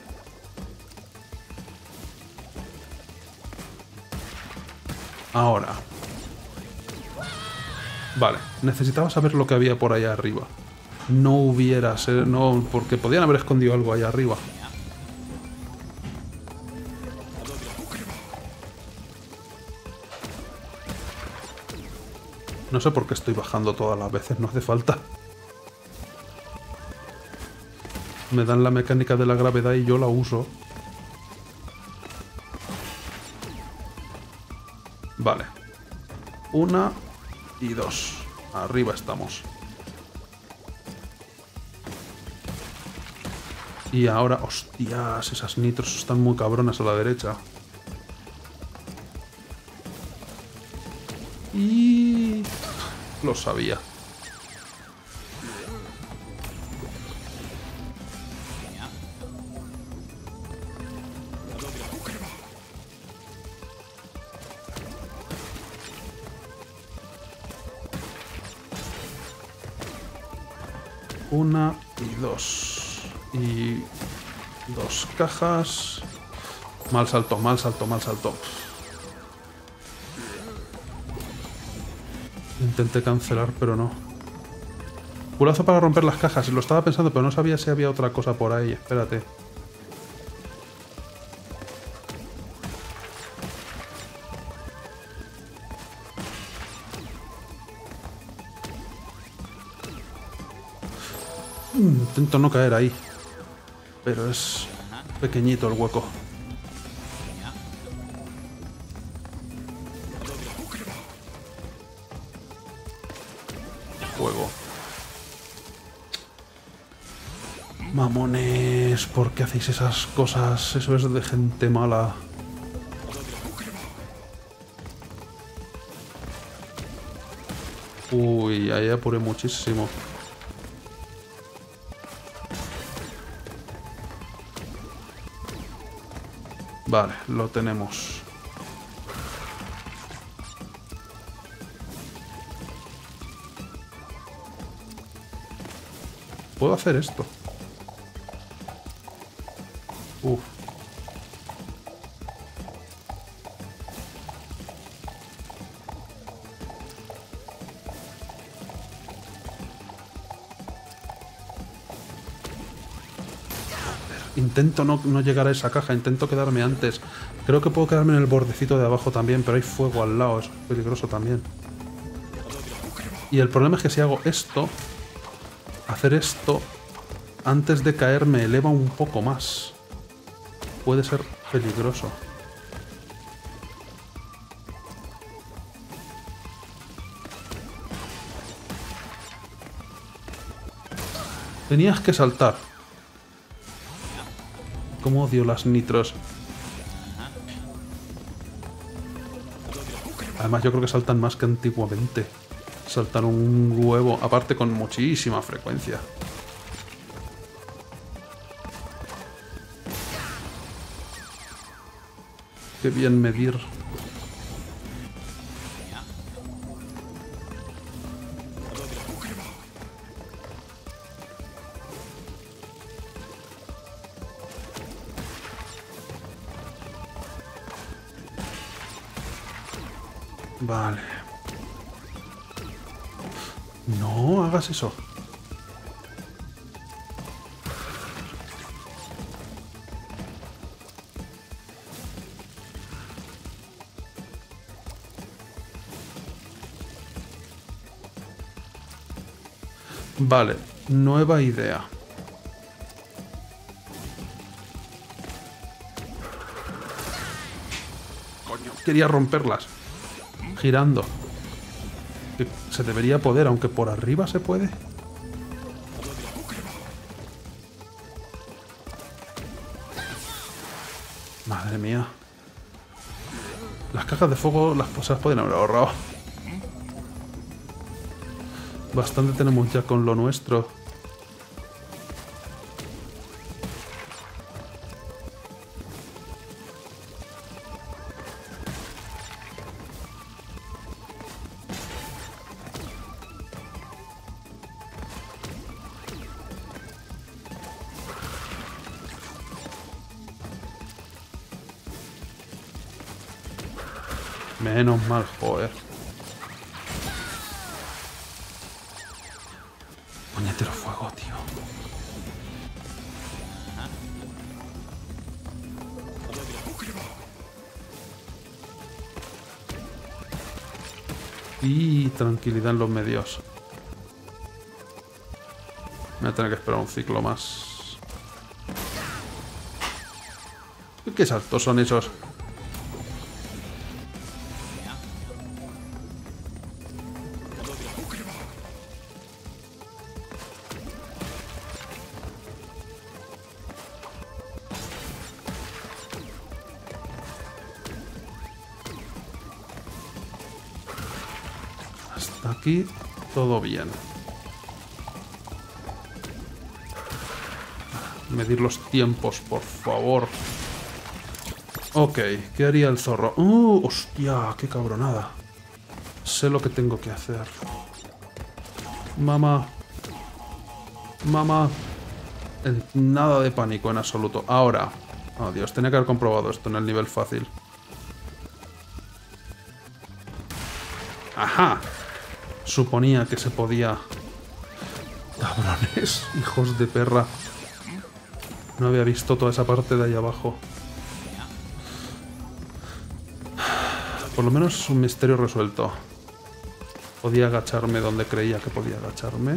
Ahora. Vale. Necesitaba saber lo que había por allá arriba. No hubiera... No, porque podían haber escondido algo allá arriba. No sé por qué estoy bajando todas las veces, no hace falta. Me dan la mecánica de la gravedad y yo la uso. Vale. 1 y 2. Arriba estamos. Y ahora... ¡Hostias! Esas nitros están muy cabronas a la derecha. Y... Lo sabía. Una y 2. Y... 2 cajas. Mal salto, mal salto, mal salto. Intenté cancelar, pero no. Culazo para romper las cajas. Lo estaba pensando, pero no sabía si había otra cosa por ahí. Espérate. Intento no caer ahí. Pero es pequeñito el hueco. Fuego. Mamones, ¿por qué hacéis esas cosas? Eso es de gente mala. Uy, ahí apuré muchísimo. Vale, lo tenemos. ¿Puedo hacer esto? Uf. Intento no llegar a esa caja, intento quedarme antes. Creo que puedo quedarme en el bordecito de abajo también, pero hay fuego al lado, eso es peligroso también. Y el problema es que si hago esto, hacer esto, antes de caer me eleva un poco más. Puede ser peligroso. Tenías que saltar. Cómo odio las nitros. Además yo creo que saltan más que antiguamente. Saltan un huevo, aparte con muchísima frecuencia. Qué bien medir. Vale. No hagas eso. Vale, nueva idea. Coño, quería romperlas. Girando. Que se debería poder, aunque por arriba se puede. Madre mía. Las cajas de fuego se las pueden haber ahorrado. Bastante tenemos ya con lo nuestro. Menos mal, joder. Puñetero fuego, tío. Y tranquilidad en los medios. Me voy a tener que esperar un ciclo más. ¿Qué saltos son esos? Hasta aquí todo bien. Medir los tiempos, por favor. Ok, ¿qué haría el zorro? ¡Hostia! ¡Qué cabronada! Sé lo que tengo que hacer. Mamá. Mamá. Nada de pánico en absoluto. Ahora. Oh, Dios, tenía que haber comprobado esto en el nivel fácil. ¡Ajá! Suponía que se podía... Cabrones, hijos de perra. No había visto toda esa parte de ahí abajo. Por lo menos un misterio resuelto. Podía agacharme donde creía que podía agacharme.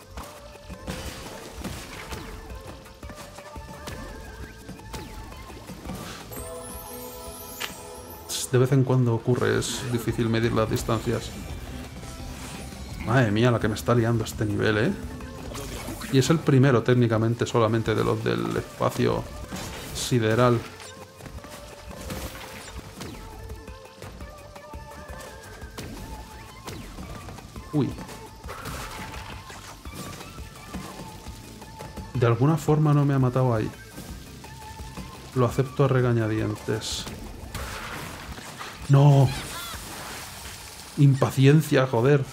De vez en cuando ocurre, es difícil medir las distancias. Madre mía, la que me está liando este nivel, ¿eh? Y es el primero, técnicamente, solamente de los del espacio sideral. Uy. De alguna forma no me ha matado ahí. Lo acepto a regañadientes. ¡No! Impaciencia, joder.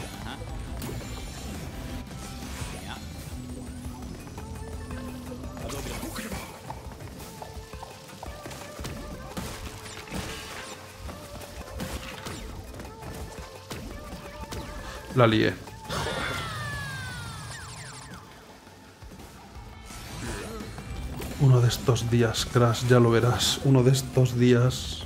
La lié. Uno de estos días, Crash, ya lo verás. Uno de estos días...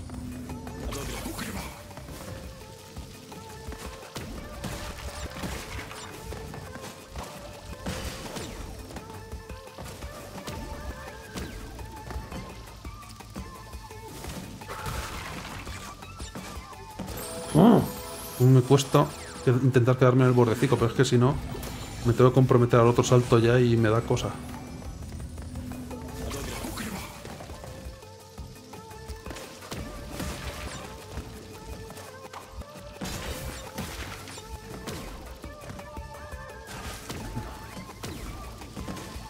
Me cuesta intentar quedarme en el bordecico, pero es que si no me tengo que comprometer al otro salto ya y me da cosa.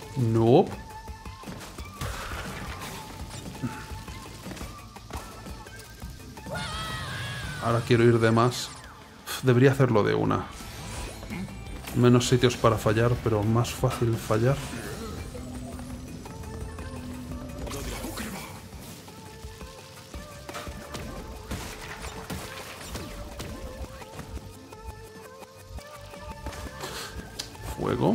No. Ahora quiero ir de más. Debería hacerlo de una. Menos sitios para fallar, pero más fácil fallar. Fuego.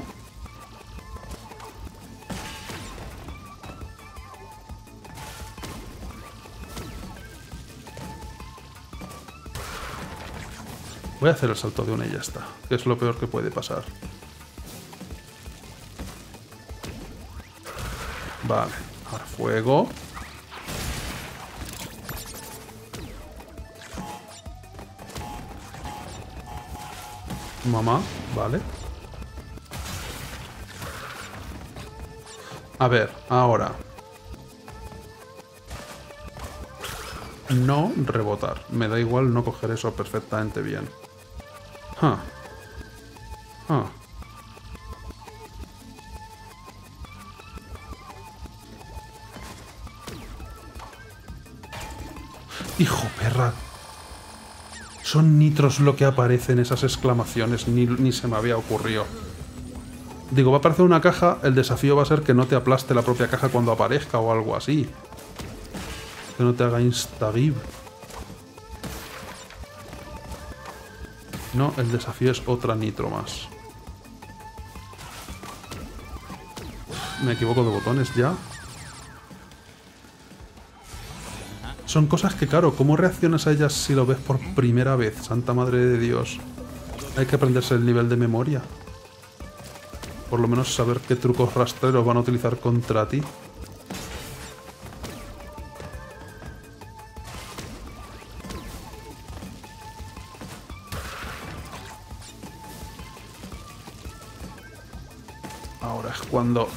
Voy a hacer el salto de una y ya está, que es lo peor que puede pasar. Vale, ahora fuego. Mamá, vale. A ver, ahora. No rebotar. Me da igual no coger eso perfectamente bien. Hijo perra. Son nitros lo que aparecen esas exclamaciones. Ni se me había ocurrido. Digo, va a aparecer una caja. El desafío va a ser que no te aplaste la propia caja cuando aparezca o algo así. Que no te haga insta-give. No, el desafío es otra nitro más. Me equivoco de botones ya. Son cosas que, claro, ¿cómo reaccionas a ellas si lo ves por primera vez? Santa madre de Dios. Hay que aprenderse el nivel de memoria. Por lo menos saber qué trucos rastreros van a utilizar contra ti. Ahora es cuando...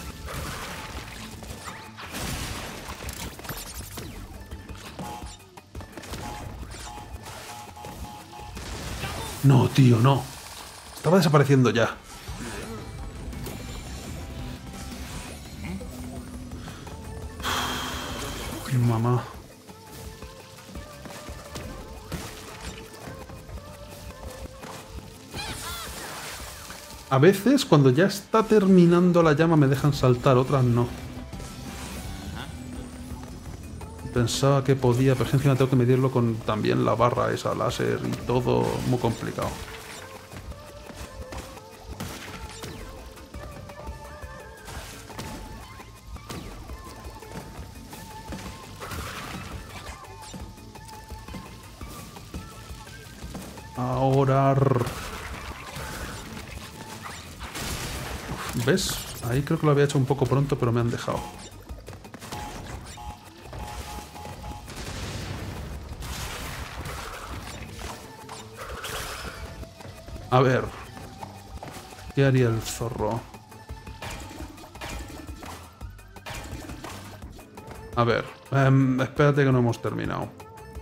No, tío, no. Estaba desapareciendo ya. Mamá. A veces, cuando ya está terminando la llama, me dejan saltar, otras no. Pensaba que podía, pero encima tengo que medirlo con también la barra esa láser y todo muy complicado. Ahora... ¿Ves? Ahí creo que lo había hecho un poco pronto, pero me han dejado. A ver. ¿Qué haría el zorro? A ver. Espérate que no hemos terminado.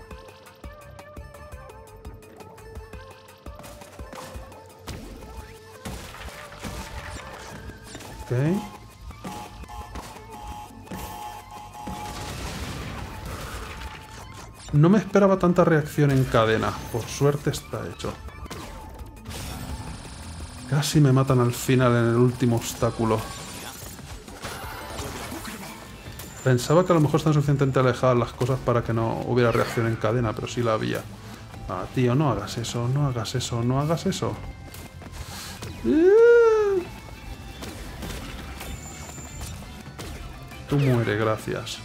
Ok. No me esperaba tanta reacción en cadena. Por suerte está hecho. Casi me matan al final en el último obstáculo. Pensaba que a lo mejor están suficientemente alejadas las cosas para que no hubiera reacción en cadena, pero sí la había. Ah, tío, no hagas eso, no hagas eso, no hagas eso. Tú muere, gracias.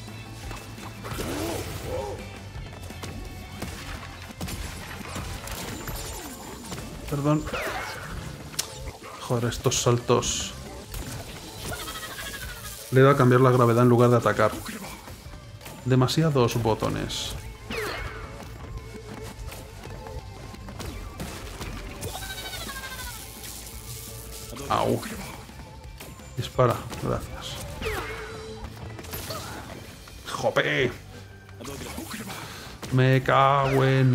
Perdón. Joder, estos saltos. Le he dado a cambiar la gravedad en lugar de atacar. Demasiados botones. Au. Dispara, gracias. ¡Jope! Me cago en...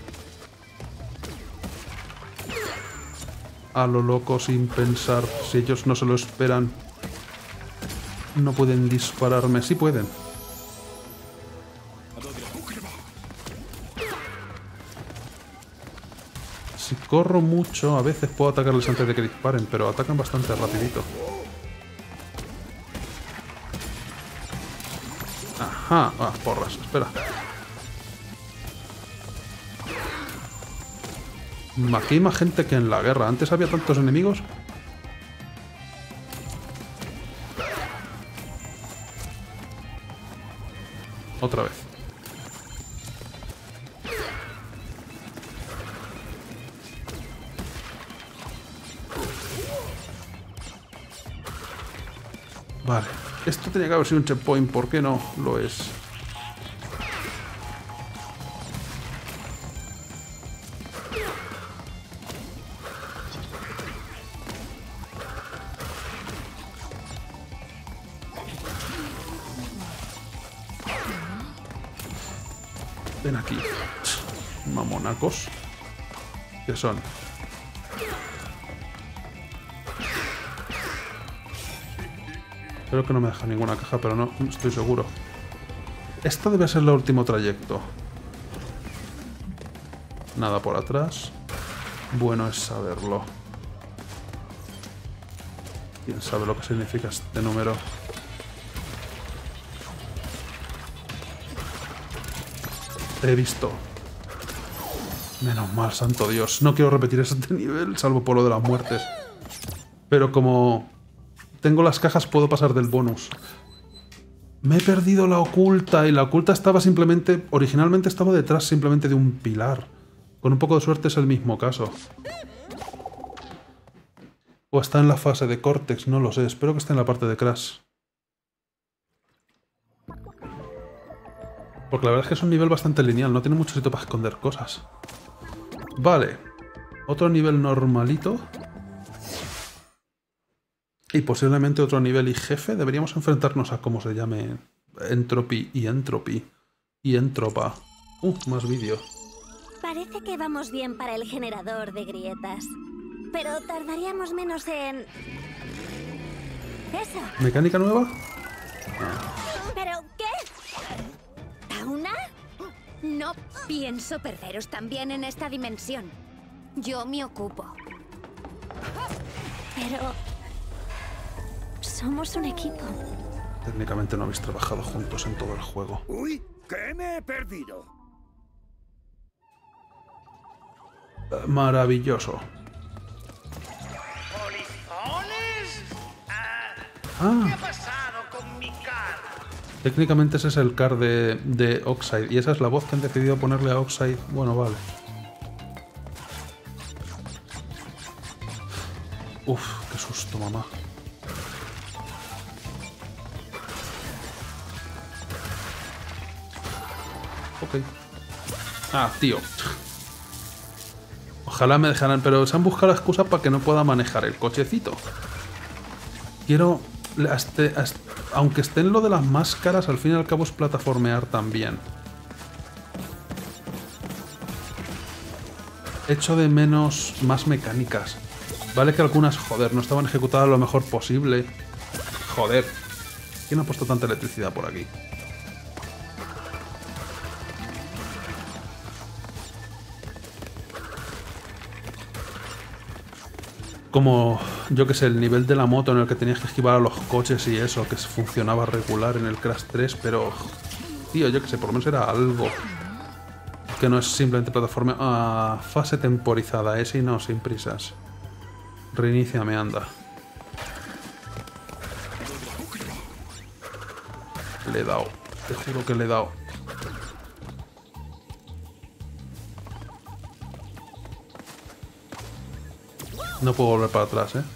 A lo loco sin pensar. Si ellos no se lo esperan, no pueden dispararme. Sí pueden. corro mucho, a veces puedo atacarles antes de que disparen, pero atacan bastante rapidito. Ajá, ah, porras, espera. Aquí hay más gente que en la guerra. Antes había tantos enemigos. Otra vez. Vale. Esto tenía que haber sido un checkpoint. ¿Por qué no lo es? Ven aquí. Mamonacos. ¿Qué son? Creo que no me deja ninguna caja, pero no estoy seguro. Esto debe ser el último trayecto. Nada por atrás. Bueno es saberlo. ¿Quién sabe lo que significa este número? He visto. Menos mal, santo Dios. No quiero repetir este nivel, salvo por lo de las muertes. Pero como tengo las cajas, puedo pasar del bonus. Me he perdido la oculta, y la oculta estaba simplemente... Originalmente estaba detrás simplemente de un pilar. Con un poco de suerte es el mismo caso. O está en la fase de Cortex, no lo sé. Espero que esté en la parte de Crash. Porque la verdad es que es un nivel bastante lineal, no tiene mucho sitio para esconder cosas. Vale. Otro nivel normalito. Y posiblemente otro nivel y jefe. Deberíamos enfrentarnos a cómo se llame Entropy y Entropy. Y Entropa. Más vídeo. Parece que vamos bien para el generador de grietas. Pero tardaríamos menos en... Eso. ¿Mecánica nueva? ¿Pero qué? ¿Tauna? No pienso perderos también en esta dimensión. Yo me ocupo. Pero... somos un equipo. Técnicamente no habéis trabajado juntos en todo el juego. ¡Uy! ¿Qué me he perdido? Maravilloso. ¿Polizones? Ah. ¿Qué ha pasado con mi cara? Técnicamente ese es el car de Oxide. Y esa es la voz que han decidido ponerle a Oxide. Bueno, vale. Uf, qué susto, mamá. Ok. Ah, tío. Ojalá me dejaran, pero se han buscado la excusa para que no pueda manejar el cochecito. Quiero... aunque esté en lo de las máscaras, al fin y al cabo es plataformear también. Echo de menos más mecánicas. Vale que algunas, joder, no estaban ejecutadas lo mejor posible. Joder. ¿Quién ha puesto tanta electricidad por aquí? Como, yo que sé, el nivel de la moto en el que tenías que esquivar a los coches y eso, que funcionaba regular en el Crash 3, pero... tío, yo que sé, por lo menos era algo. Que no es simplemente plataforma... Ah, fase temporizada, ese y no, sin prisas. Reiníciame, anda. Le he dado. Te juro que le he dado. No puedo volver para atrás, ¿eh?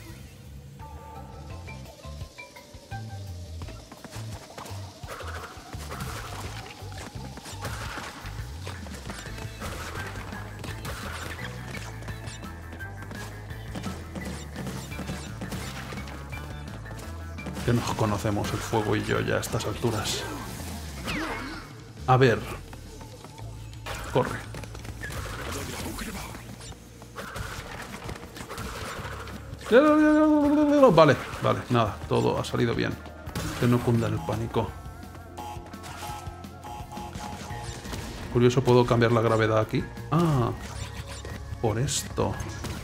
Que nos conocemos el fuego y yo ya a estas alturas. A ver. Corre. Vale, vale, nada, todo ha salido bien. Que no cunda el pánico. Curioso, ¿puedo cambiar la gravedad aquí? Ah. por esto.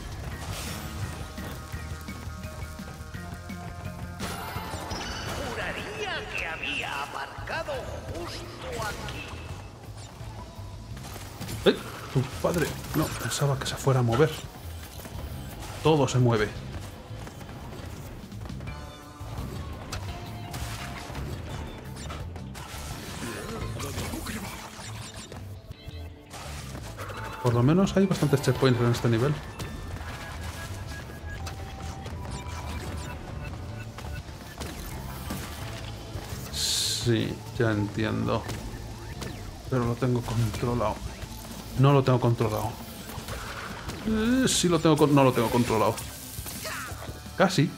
Juraría que había aparcado justo aquí. ¡Eh! Tu padre. No, pensaba que se fuera a mover. Todo se mueve. Por lo menos hay bastantes checkpoints en este nivel. Sí, ya entiendo. Pero lo tengo controlado. No lo tengo controlado. Sí lo tengo no lo tengo controlado. Casi.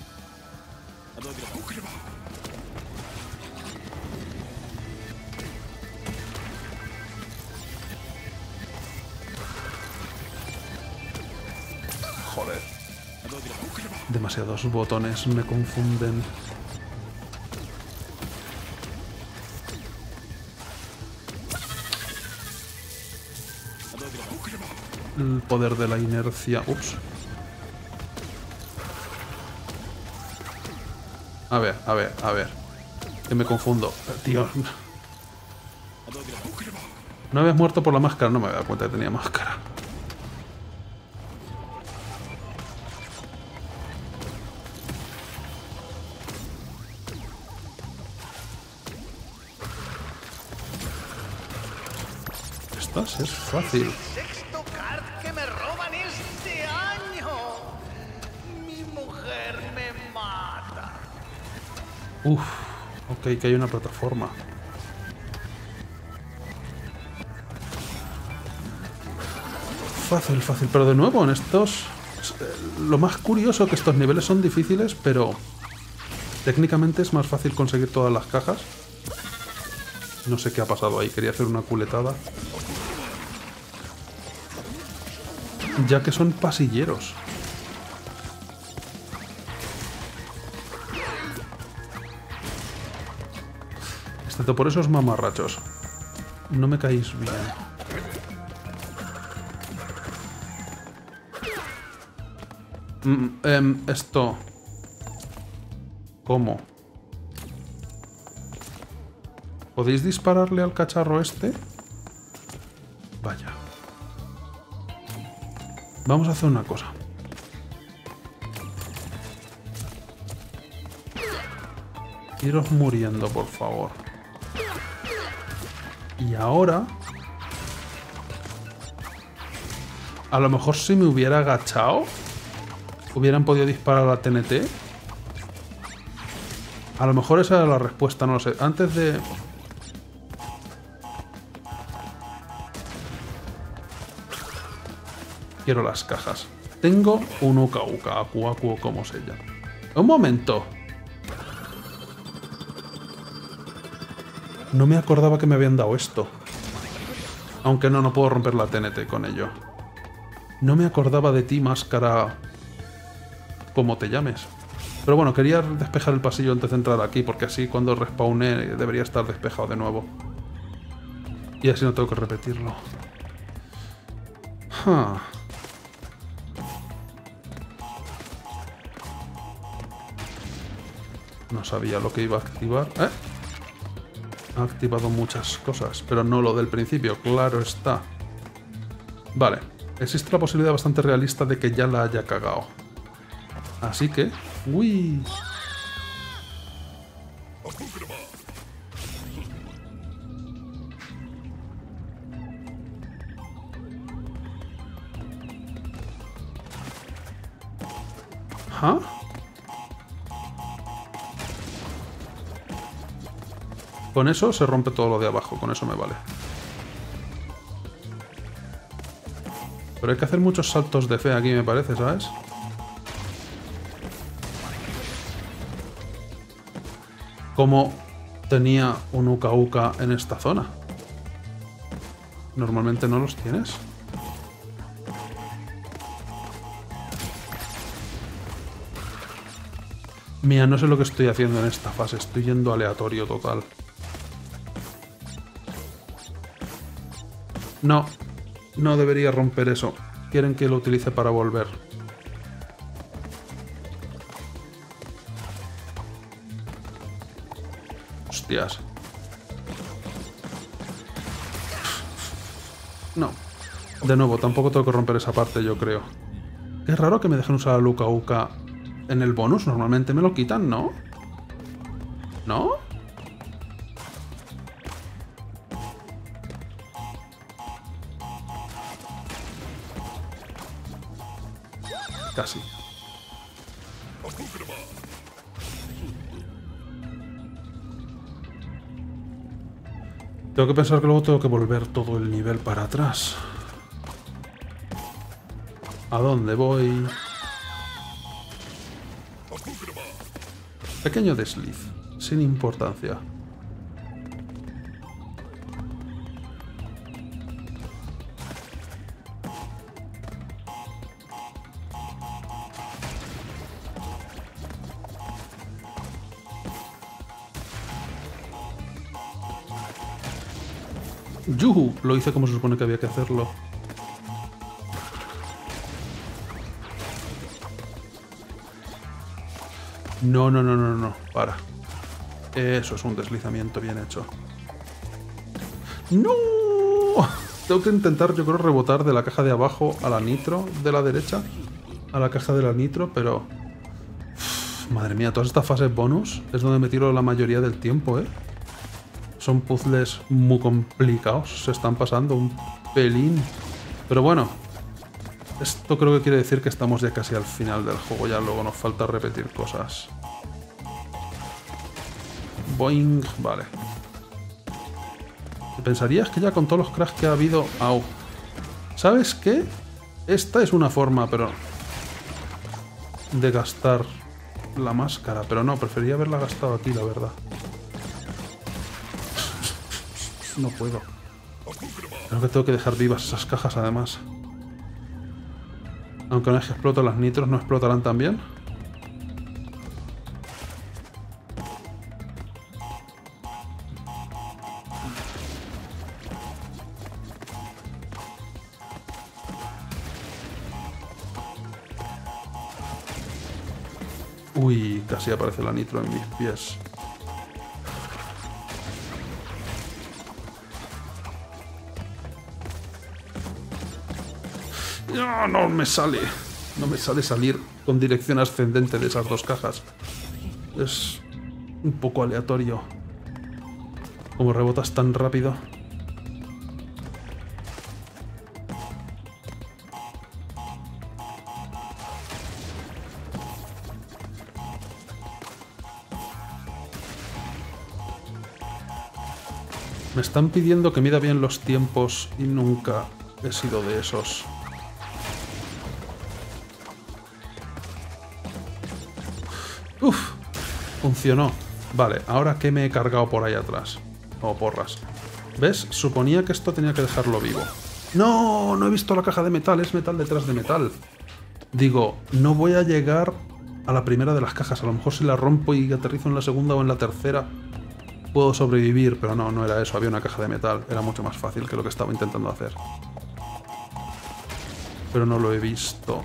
Joder. Demasiados botones me confunden. El poder de la inercia. Ups. A ver. Que me confundo. Tío. ¿No habías muerto por la máscara? No me había dado cuenta que tenía máscara. Estas es fácil. Sexto card que me roban este año. Mi mujer me mata. Uf. Ok, que hay una plataforma. Fácil, fácil. Pero de nuevo, en estos... Lo más curioso que estos niveles son difíciles, pero... Técnicamente es más fácil conseguir todas las cajas. No sé qué ha pasado ahí. Quería hacer una culetada. Ya que son pasilleros. Excepto por esos mamarrachos. No me caéis bien. Esto... ¿Cómo? ¿Podéis dispararle al cacharro este? Vaya. Vamos a hacer una cosa. Iros muriendo, por favor. Y ahora... A lo mejor si me hubiera agachado... ¿Hubieran podido disparar a la TNT? A lo mejor esa era la respuesta, no lo sé. Antes de... Quiero las cajas. Tengo un Uka Uka, Aku Aku, como se llama. ¡Un momento! No me acordaba que me habían dado esto. Aunque no puedo romper la TNT con ello. No me acordaba de ti, máscara... Como te llames. Pero bueno, quería despejar el pasillo antes de entrar aquí, porque así cuando respawné debería estar despejado de nuevo. Y así no tengo que repetirlo. No sabía lo que iba a activar. Ha activado muchas cosas, pero no lo del principio, claro está. Vale, existe la posibilidad bastante realista de que ya la haya cagado. Así que... ¡Uy! ¿Ah? Con eso se rompe todo lo de abajo, con eso me vale. Pero hay que hacer muchos saltos de fe aquí, me parece, ¿sabes? Como tenía un Uka Uka en esta zona. Normalmente no los tienes. Mira, no sé lo que estoy haciendo en esta fase. Estoy yendo aleatorio total. No. No debería romper eso. quieren que lo utilice para volver? Hostias. No. De nuevo, tampoco tengo que romper esa parte, yo creo. Es raro que me dejen usar a Luca Uka en el bonus. Normalmente me lo quitan, ¿no? ¿No? Casi. Tengo que pensar que luego tengo que volver todo el nivel para atrás. ¿A dónde voy? Pequeño desliz, sin importancia. ¡Yuhu! Lo hice como se supone que había que hacerlo. No, no, no, no, no. Para. Eso es un deslizamiento bien hecho. ¡No! Tengo que intentar, yo creo, rebotar de la caja de abajo a la nitro de la derecha. A la caja de la nitro, pero... Uf, madre mía, todas estas fases bonus es donde me tiro la mayoría del tiempo, ¿eh? Son puzzles muy complicados. Se están pasando un pelín. Pero bueno. Esto creo que quiere decir que estamos ya casi al final del juego. Ya luego nos falta repetir cosas. Boing. Vale. Pensarías que ya con todos los cracks que ha habido... Au. ¿Sabes qué? Esta es una forma, pero... de gastar la máscara. Pero no, prefería haberla gastado aquí, la verdad. No puedo. Creo que tengo que dejar vivas esas cajas, además. Aunque una vez que explotan las nitros, ¿no explotarán también? Uy, casi aparece la nitro en mis pies. No, no me sale. No me sale salir con dirección ascendente de esas dos cajas. Es un poco aleatorio. Como rebotas tan rápido. Me están pidiendo que mida bien los tiempos y nunca he sido de esos. Uf, funcionó. Vale, ahora que me he cargado por ahí atrás. O porras. ¿Ves? Suponía que esto tenía que dejarlo vivo. ¡No! No he visto la caja de metal. Es metal detrás de metal. Digo, no voy a llegar a la primera de las cajas. A lo mejor si la rompo y aterrizo en la segunda o en la tercera puedo sobrevivir. Pero no, no era eso. Había una caja de metal. Era mucho más fácil que lo que estaba intentando hacer. Pero no lo he visto.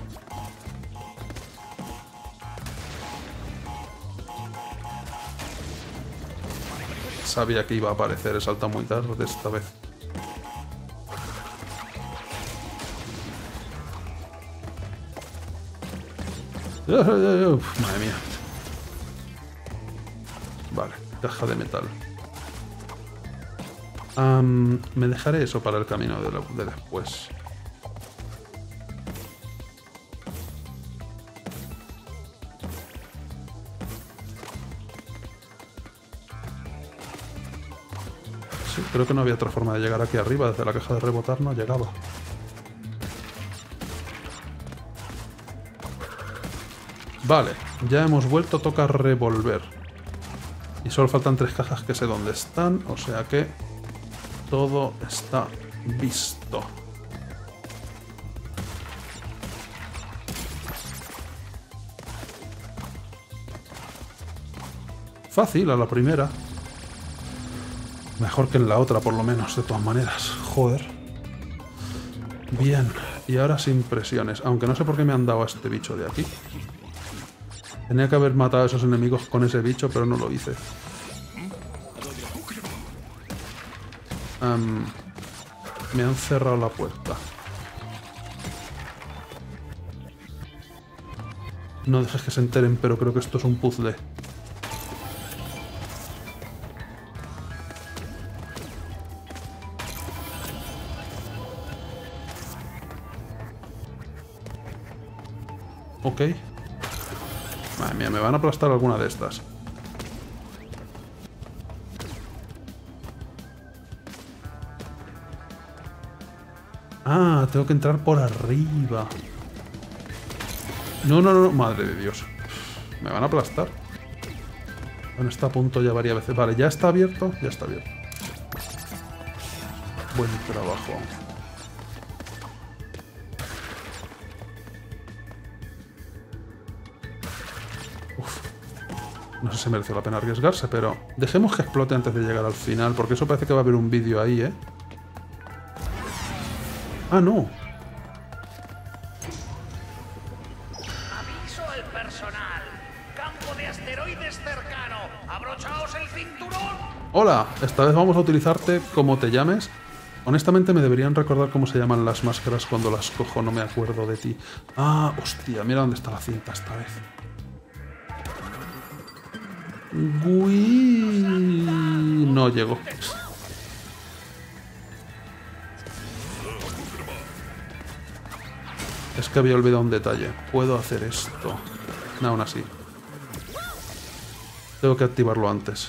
Sabía que iba a aparecer, he saltado muy tarde esta vez. Uf, madre mía. Vale, caja de metal. Me dejaré eso para el camino de después. Sí, creo que no había otra forma de llegar aquí arriba. Desde la caja de rebotar no llegaba. Vale, ya hemos vuelto, toca revolver. Y solo faltan 3 cajas que sé dónde están, o sea que todo está visto. Fácil a la primera. Mejor que en la otra, por lo menos, de todas maneras. Joder. Bien. Y ahora sin presiones. Aunque no sé por qué me han dado a este bicho de aquí. Tenía que haber matado a esos enemigos con ese bicho, pero no lo hice. Me han cerrado la puerta. No dejes que se enteren, pero creo que esto es un puzzle. Ok. Madre mía, me van a aplastar alguna de estas. Ah, tengo que entrar por arriba. No, no, no, madre de Dios. Me van a aplastar. Bueno, está a punto ya varias veces. Vale, ya está abierto. Ya está abierto. Buen trabajo. Uf. No sé si merece la pena arriesgarse, pero dejemos que explote antes de llegar al final, porque eso parece que va a haber un vídeo ahí, ¿eh? Ah, no. Aviso al personal. Campo de asteroides cercano. Abrochaos el cinturón. Hola, esta vez vamos a utilizarte como te llames. Honestamente me deberían recordar cómo se llaman las máscaras cuando las cojo, no me acuerdo de ti. Ah, hostia, mira dónde está la cinta esta vez. Uy, no llego. Es que había olvidado un detalle. Puedo hacer esto. No, aún así. Tengo que activarlo antes.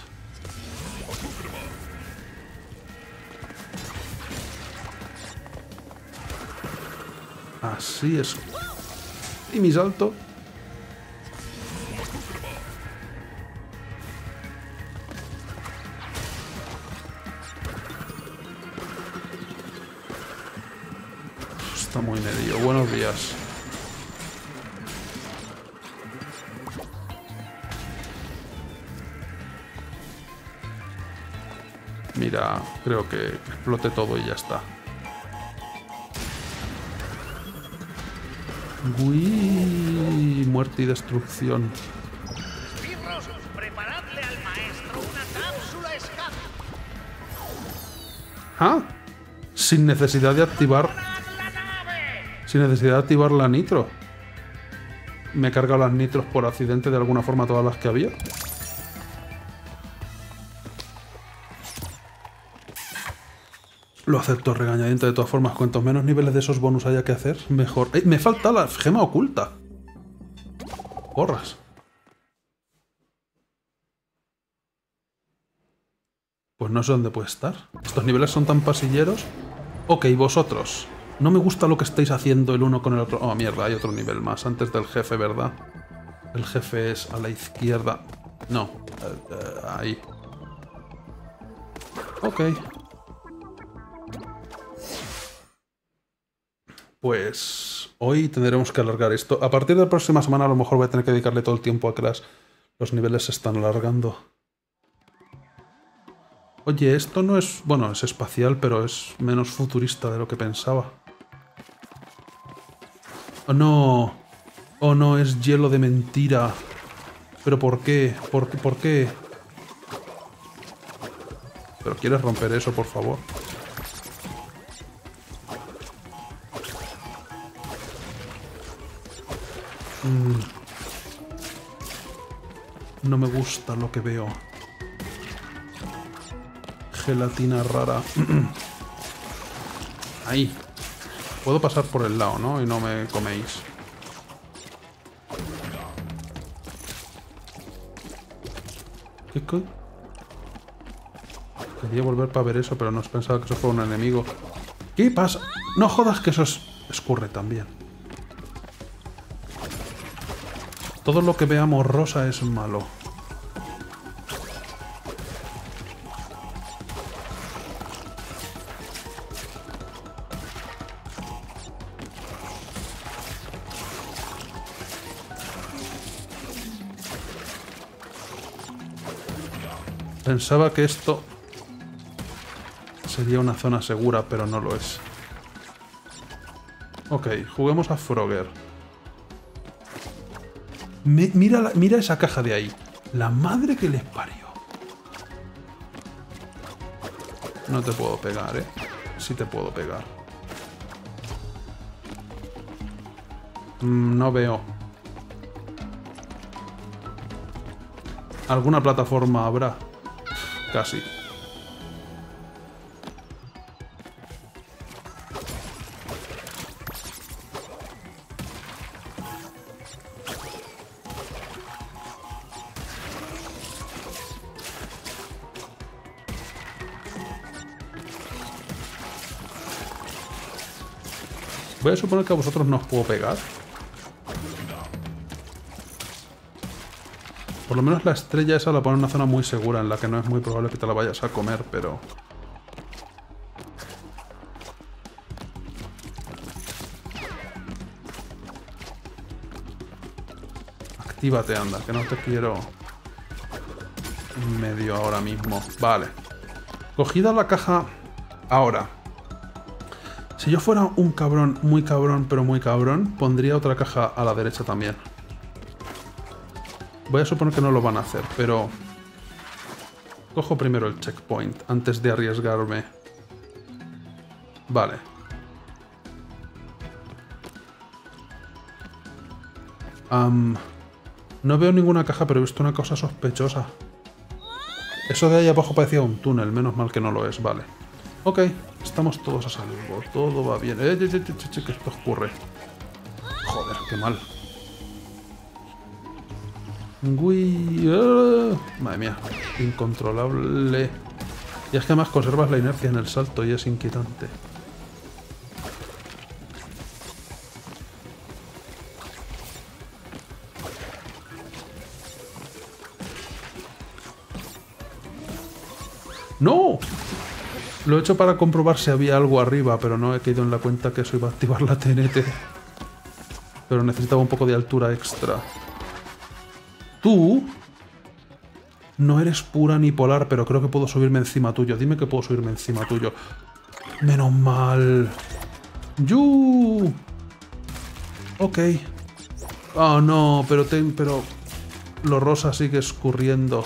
Así es. Y mi salto. Está muy medio. Buenos días. Mira, creo que explote todo y ya está. Uy, muerte y destrucción. Esbirros, preparadle al maestro una cápsula escape. ¿Ah? Sin necesidad de activar... Sin necesidad de activar la nitro. Me he cargado las nitros por accidente de alguna forma, todas las que había. Lo acepto regañadiente de todas formas. Cuantos menos niveles de esos bonus haya que hacer, mejor. ¡Ey! Me falta la gema oculta. Porras. Pues no sé dónde puede estar. Estos niveles son tan pasilleros. Ok, vosotros. No me gusta lo que estáis haciendo el uno con el otro. Oh, mierda, hay otro nivel más. Antes del jefe, ¿verdad? El jefe es a la izquierda. No. Ahí. Ok. Pues hoy tendremos que alargar esto. A partir de la próxima semana a lo mejor voy a tener que dedicarle todo el tiempo a Crash. Los niveles se están alargando. Oye, esto no es... Bueno, es espacial, pero es menos futurista de lo que pensaba. ¡Oh, no! ¡Oh, no! Es hielo de mentira. ¿Pero por qué? ¿Por qué? ¿Pero quieres romper eso, por favor? No me gusta lo que veo. Gelatina rara. Ahí. Puedo pasar por el lado, ¿no? Y no me coméis. ¿Qué co? Quería volver para ver eso, pero no pensaba que eso fuera un enemigo. ¿Qué pasa? No jodas que eso escurre también. Todo lo que veamos rosa es malo. Pensaba que esto sería una zona segura, pero no lo es. Ok, juguemos a Frogger. Mira esa caja de ahí. La madre que les parió. No te puedo pegar, ¿eh? Sí te puedo pegar. No veo. ¿Alguna plataforma habrá? Casi. Voy a suponer que a vosotros no os puedo pegar. Por lo menos la estrella esa la pone en una zona muy segura en la que no es muy probable que te la vayas a comer, pero... Actívate, anda, que no te quiero... medio ahora mismo. Vale. Cogida la caja... Ahora. Si yo fuera un cabrón, pero muy cabrón, pondría otra caja a la derecha también. Voy a suponer que no lo van a hacer, pero... Cojo primero el checkpoint antes de arriesgarme. Vale. No veo ninguna caja, pero he visto una cosa sospechosa. Eso de ahí abajo parecía un túnel, menos mal que no lo es, vale. Ok, estamos todos a salvo, todo va bien. ¿Qué esto ocurre? Joder, qué mal. Uy, madre mía, incontrolable. Y es que además conservas la inercia en el salto y es inquietante. ¡No! Lo he hecho para comprobar si había algo arriba, pero no he caído en la cuenta que eso iba a activar la TNT. Pero necesitaba un poco de altura extra. Tú no eres pura ni polar, pero creo que puedo subirme encima tuyo. Dime que puedo subirme encima tuyo. Menos mal. ¡Yu! Ok. Oh, no, pero lo rosa sigue escurriendo.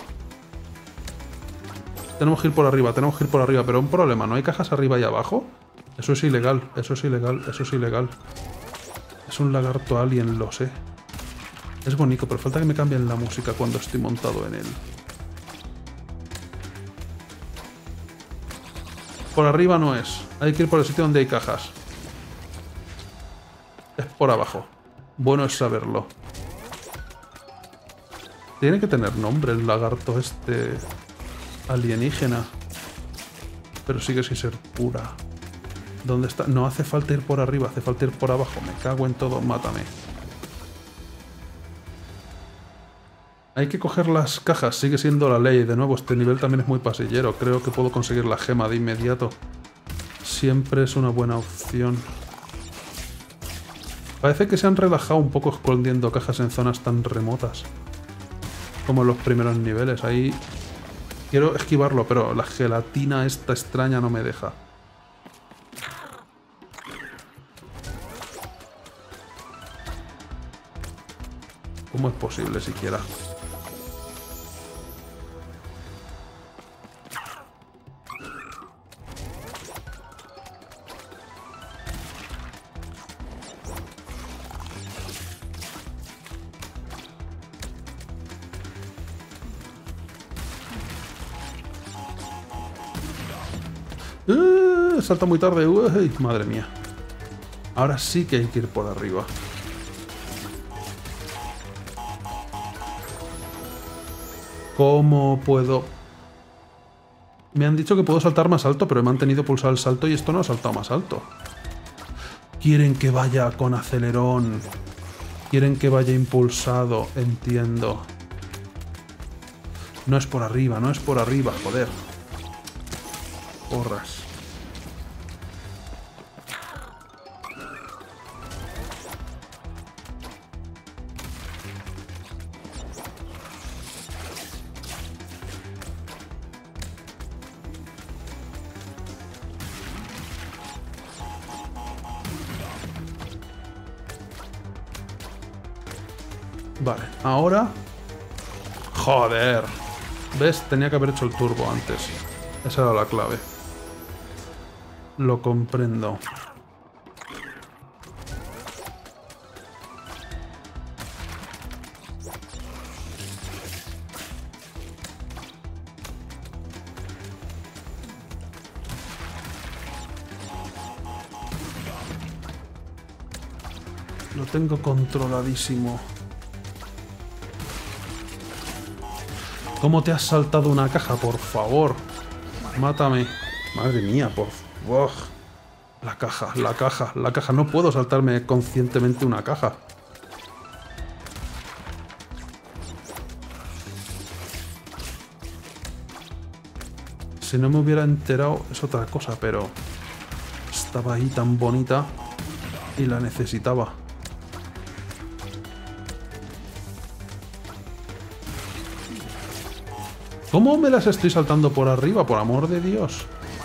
Tenemos que ir por arriba, pero un problema, ¿no hay cajas arriba y abajo? Eso es ilegal, eso es ilegal, eso es ilegal. Es un lagarto alien, lo sé. Es bonito, pero falta que me cambien la música cuando estoy montado en él. Por arriba no es. Hay que ir por el sitio donde hay cajas. Es por abajo. Bueno es saberlo. Tiene que tener nombre el lagarto este alienígena. Pero sigue sin ser pura. ¿Dónde está? No hace falta ir por arriba, hace falta ir por abajo. Me cago en todo, mátame. Hay que coger las cajas, sigue siendo la ley. De nuevo, este nivel también es muy pasillero. Creo que puedo conseguir la gema de inmediato. Siempre es una buena opción. Parece que se han relajado un poco escondiendo cajas en zonas tan remotas como en los primeros niveles. Ahí quiero esquivarlo, pero la gelatina esta extraña no me deja. ¿Cómo es posible siquiera? Salta muy tarde. Uy, madre mía. Ahora sí que hay que ir por arriba. ¿Cómo puedo? Me han dicho que puedo saltar más alto, pero he mantenido pulsado el salto y esto no ha saltado más alto. Quieren que vaya con acelerón. Quieren que vaya impulsado. Entiendo. No es por arriba, no es por arriba, joder. Porras. Vale, ahora... ¡Joder! ¿Ves? Tenía que haber hecho el turbo antes. Esa era la clave. Lo comprendo. Lo tengo controladísimo. ¿Cómo te has saltado una caja? Por favor. Mátame. Madre mía, por favor. La caja, la caja, la caja. No puedo saltarme conscientemente una caja. Si no me hubiera enterado es otra cosa, pero... estaba ahí tan bonita y la necesitaba. ¿Cómo me las estoy saltando por arriba? Por amor de Dios.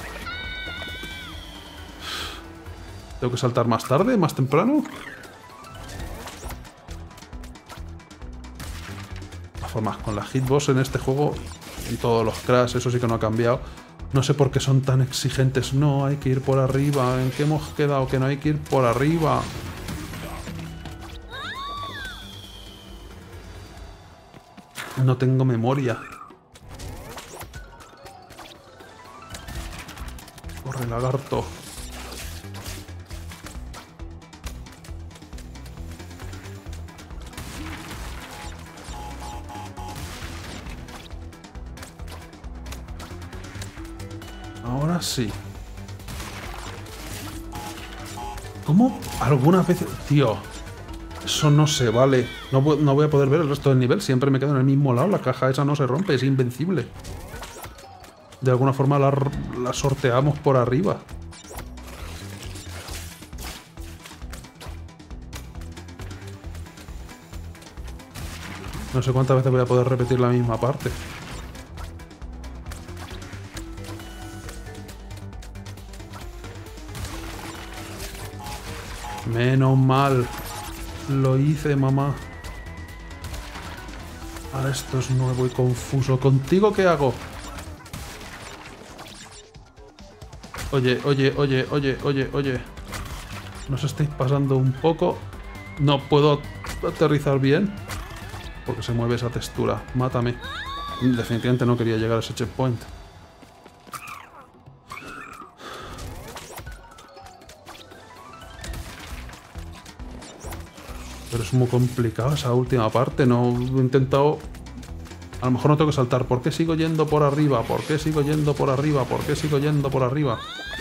¿Tengo que saltar más tarde? ¿Más temprano? De todas formas, con la hitbox en este juego, en todos los Crash, eso sí que no ha cambiado. No sé por qué son tan exigentes. No, hay que ir por arriba. ¿En qué hemos quedado? Que no hay que ir por arriba. No tengo memoria. Corre, lagarto. Ahora sí. ¿Cómo? ¿Alguna vez? Tío, eso no se vale. No voy a poder ver el resto del nivel. Siempre me quedo en el mismo lado. La caja esa no se rompe, es invencible. De alguna forma la sorteamos por arriba. No sé cuántas veces voy a poder repetir la misma parte. Menos mal. Lo hice, mamá. Ahora esto es nuevo y confuso. ¿Contigo qué hago? Oye, oye, oye, oye, oye, oye. ¿Nos estáis pasando un poco? No puedo aterrizar bien. Porque se mueve esa textura. Mátame. Definitivamente no quería llegar a ese checkpoint. Pero es muy complicado esa última parte. No he intentado... A lo mejor no tengo que saltar. ¿Por qué sigo yendo por arriba? ¿Por qué sigo yendo por arriba? ¿Por qué sigo yendo por arriba?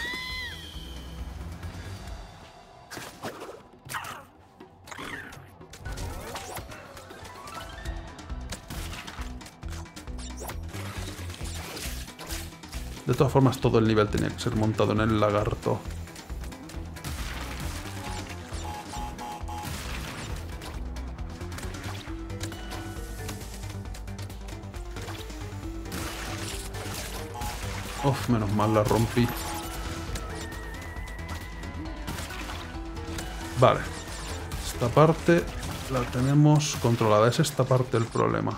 De todas formas, todo el nivel tenía que ser montado en el lagarto. Uf, menos mal la rompí. Vale. Esta parte la tenemos controlada. Es esta parte el problema.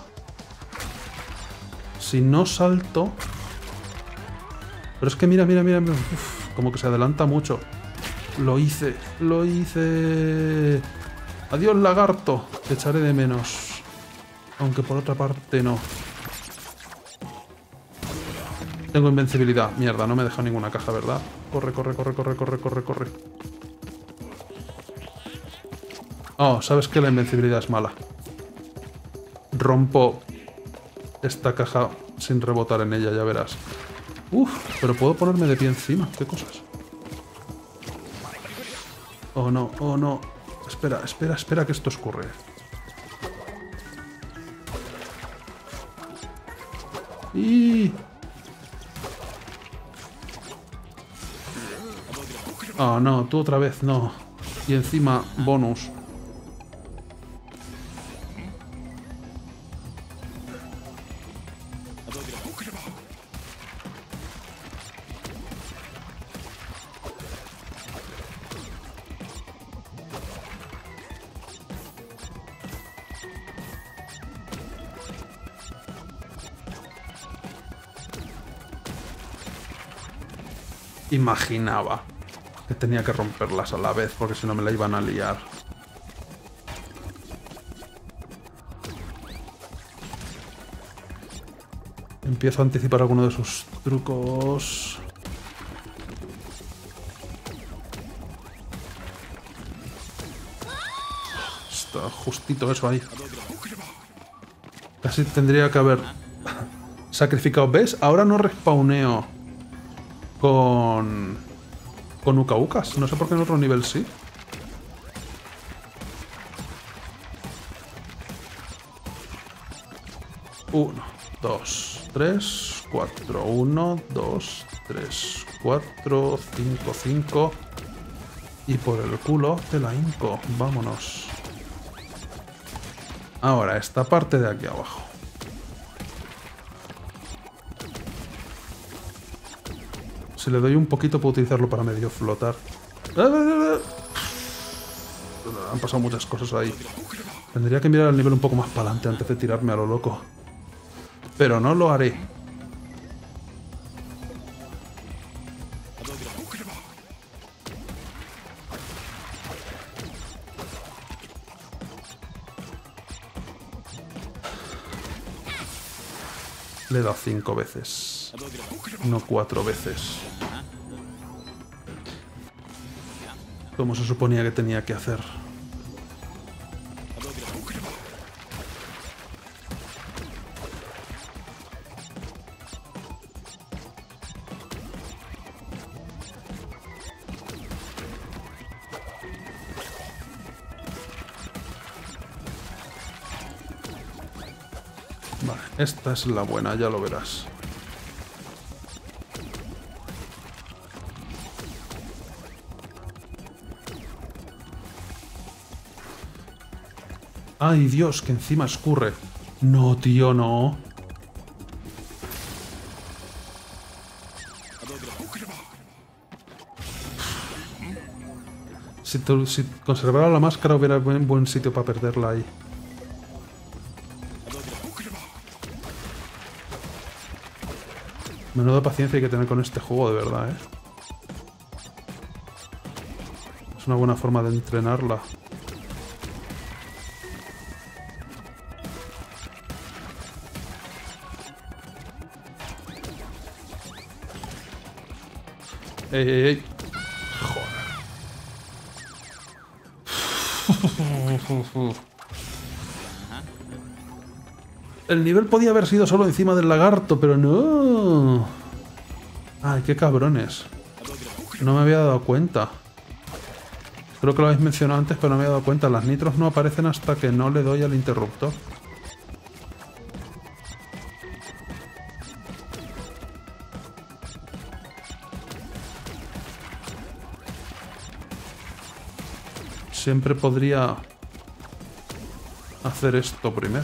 Si no salto... Pero es que mira, mira, mira. Uf, como que se adelanta mucho. Lo hice, lo hice. Adiós, lagarto. Te echaré de menos. Aunque por otra parte no. Tengo invencibilidad. Mierda, no me he dejado ninguna caja, ¿verdad? Corre, corre, corre, corre, corre, corre, corre. Oh, ¿sabes qué? La invencibilidad es mala. Rompo esta caja sin rebotar en ella, ya verás. Uf, pero puedo ponerme de pie encima. ¿Qué cosas? Oh, no, oh, no. Espera, espera, espera que esto escurre. ¡Y! Oh, no, tú otra vez, no. Y encima, bonus. Imaginaba que tenía que romperlas a la vez, porque si no me la iban a liar. Empiezo a anticipar alguno de sus trucos. Está justito eso ahí. Casi tendría que haber sacrificado. ¿Ves? Ahora no respawneo con Uka Ukas. No sé por qué en otro nivel sí. Uno, dos, 3, 4, 1, 2, 3, 4, 5, 5. Y por el culo te la hinco. Vámonos. Ahora, esta parte de aquí abajo. Si le doy un poquito puedo utilizarlo para medio flotar. Han pasado muchas cosas ahí. Tendría que mirar el nivel un poco más para adelante antes de tirarme a lo loco. Pero no lo haré. Le he dado 5 veces. No 4 veces. Como se suponía que tenía que hacer. Vale, esta es la buena, ya lo verás. ¡Ay, Dios! Que encima escurre. No, tío, no. Si conservara la máscara hubiera buen sitio para perderla ahí. Menuda paciencia hay que tener con este juego, de verdad, ¿eh? Es una buena forma de entrenarla. ¡Ey, ey, ey! Joder. El nivel podía haber sido solo encima del lagarto, pero no. Ay, qué cabrones. No me había dado cuenta. Creo que lo habéis mencionado antes, pero no me había dado cuenta. Las nitros no aparecen hasta que no le doy al interruptor. Siempre podría hacer esto primero.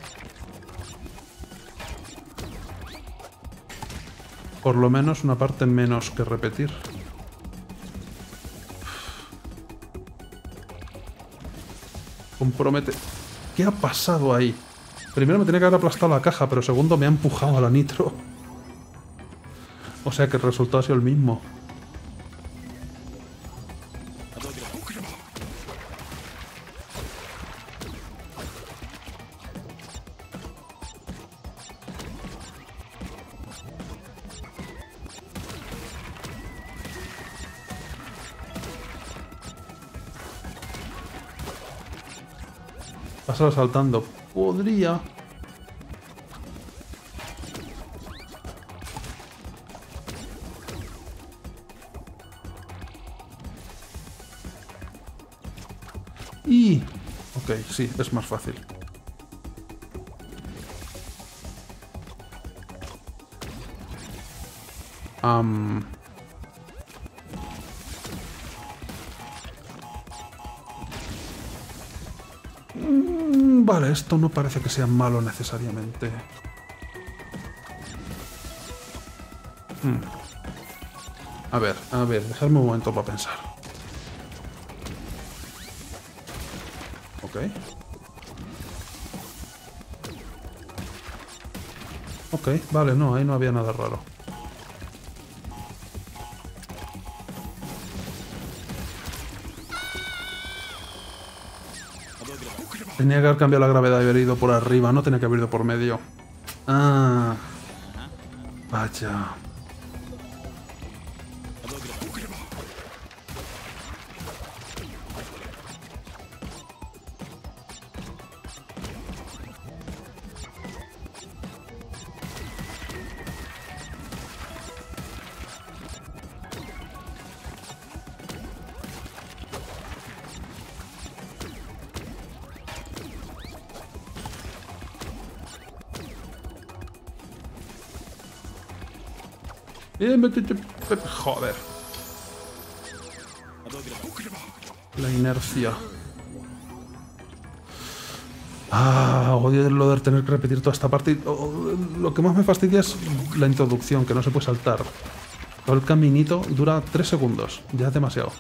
Por lo menos una parte menos que repetir. Compromete. ¿Qué ha pasado ahí? Primero me tenía que haber aplastado la caja, pero segundo me ha empujado a la nitro. O sea que el resultado ha sido el mismo. Pasar saltando. Podría. Y... ok, sí, es más fácil. Vale, esto no parece que sea malo necesariamente. A ver, dejadme un momento para pensar. Ok. Ok, vale, no, ahí no había nada raro. Tenía que haber cambiado la gravedad y haber ido por arriba, no tenía que haber ido por medio. Ah. Vaya. Joder. La inercia. Odio lo de tener que repetir toda esta parte. Lo que más me fastidia es la introducción, que no se puede saltar. Todo el caminito dura 3 segundos. Ya es demasiado.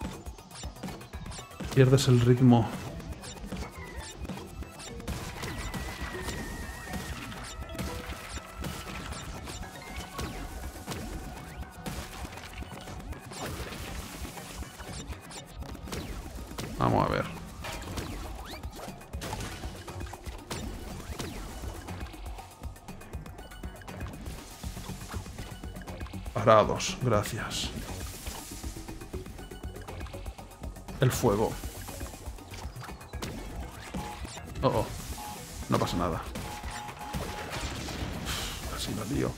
Pierdes el ritmo. Vamos a ver. Parados, gracias. El fuego. Oh, no pasa nada. Casi la lío.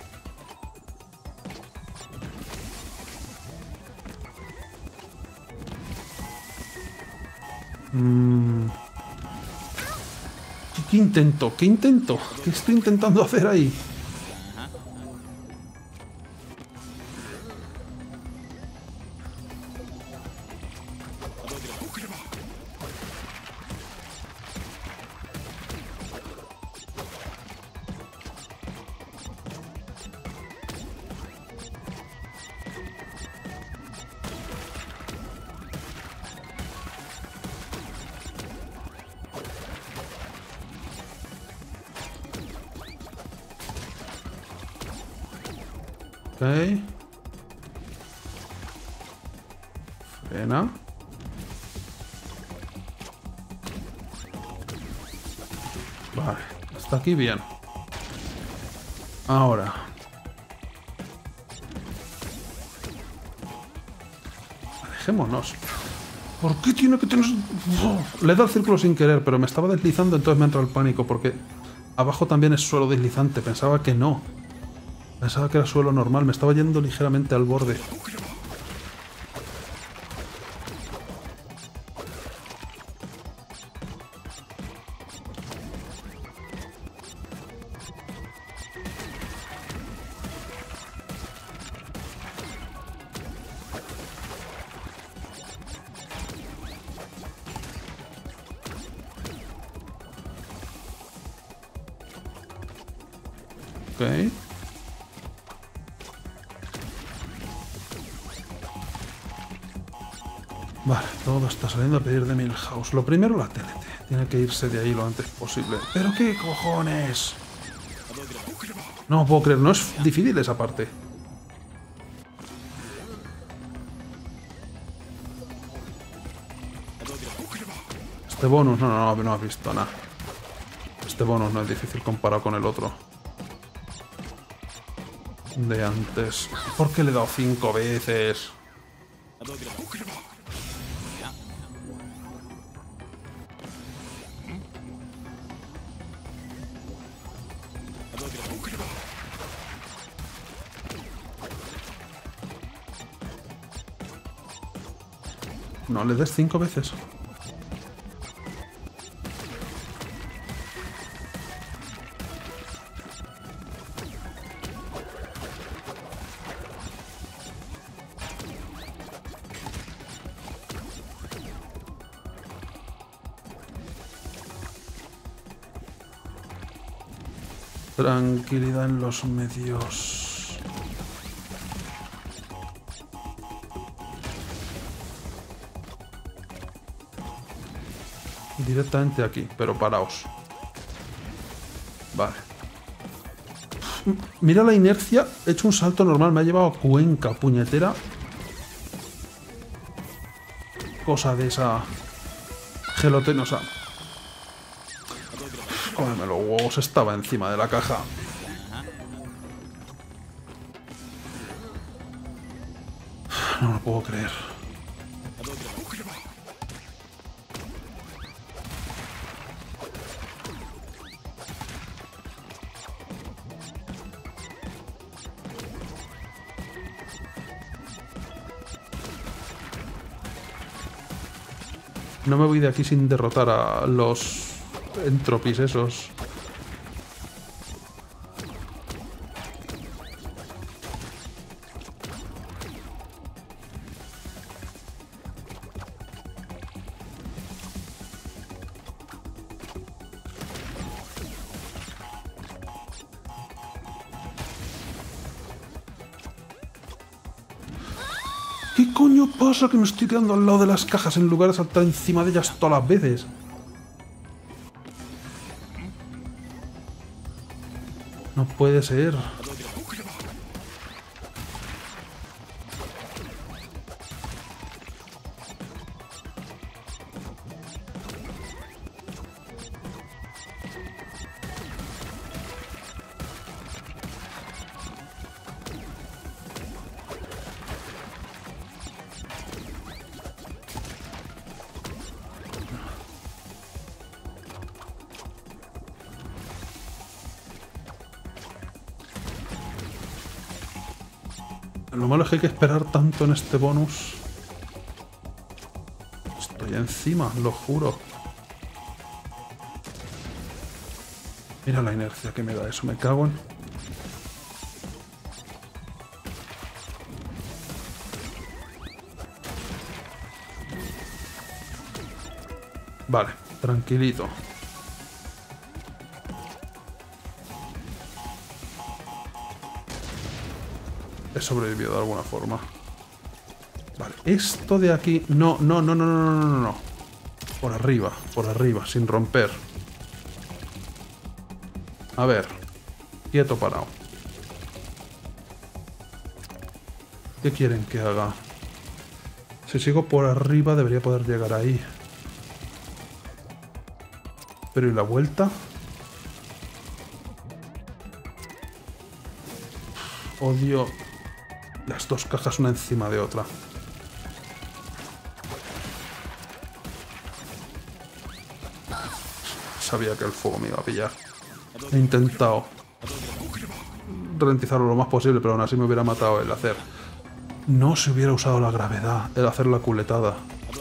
¿Qué intento? ¿Qué intento? ¿Qué estoy intentando hacer ahí? Ok. Frena. Vale, hasta aquí bien. Ahora. Alejémonos. ¿Por qué tiene que tener...? Le he dado el círculo sin querer, pero me estaba deslizando, entonces me ha entrado el pánico, porque abajo también es suelo deslizante. Pensaba que no. Pensaba que era suelo normal, me estaba yendo ligeramente al borde. Ok. Vale, todo está saliendo a pedir de Milhouse. Lo primero, la TNT. Tiene que irse de ahí lo antes posible. ¿Pero qué cojones? No puedo creer, no es difícil esa parte. Este bonus, no has visto nada. Este bonus no es difícil comparado con el otro de antes. ¿Por qué le he dado 5 veces? No le des 5 veces. Tranquilidad en los medios. Directamente aquí, pero paraos. Vale. Mira la inercia. He hecho un salto normal. Me ha llevado a Cuenca, puñetera. Cosa de esa gelotenosa. Cómeme los huevos, estaba encima de la caja. No lo puedo creer. No me voy de aquí sin derrotar a los entropis esos. ¿Qué coño pasa que me estoy quedando al lado de las cajas en lugar de saltar encima de ellas todas las veces? No puede ser. Lo malo es que hay que esperar tanto en este bonus. Estoy encima, lo juro. Mira la inercia que me da eso, me cago en... Vale, tranquilito. He sobrevivido de alguna forma. Vale, esto de aquí... No. Por arriba, sin romper. A ver. Quieto, parado. ¿Qué quieren que haga? Si sigo por arriba debería poder llegar ahí. Pero ¿y la vuelta? Odio las dos cajas una encima de otra. Sabía que el fuego me iba a pillar. He intentado ralentizarlo lo más posible, pero aún así me hubiera matado el hacer. No se hubiera usado la gravedad, el hacer la culetada.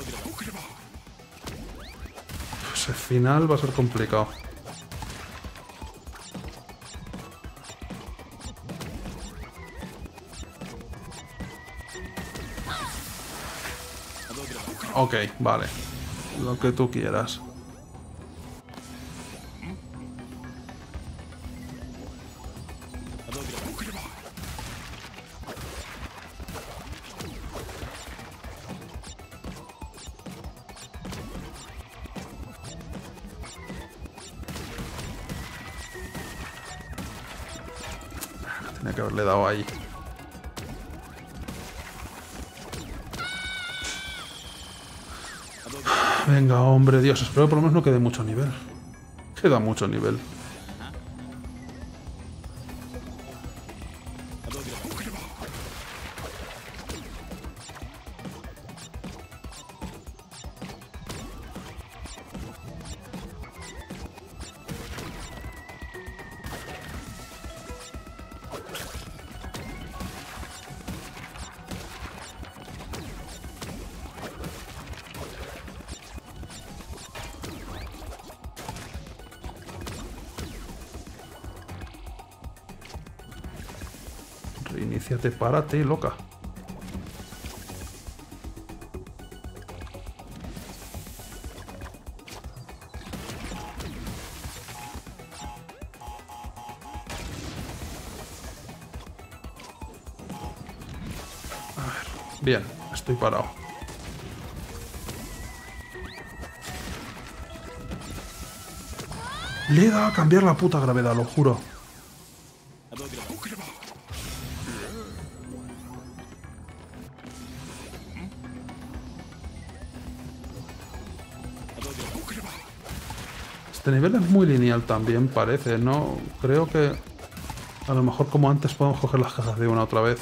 Pues el final va a ser complicado. Ok, vale. Lo que tú quieras. Tenía que haberle dado ahí. Venga, hombre, Dios, espero que por lo menos no quede mucho nivel. Queda mucho nivel. Reiníciate, párate, loca. A ver, bien, estoy parado. Le he dado a cambiar la puta gravedad, lo juro. Este nivel es muy lineal también, parece, ¿no? Creo que a lo mejor como antes podemos coger las cajas de una otra vez.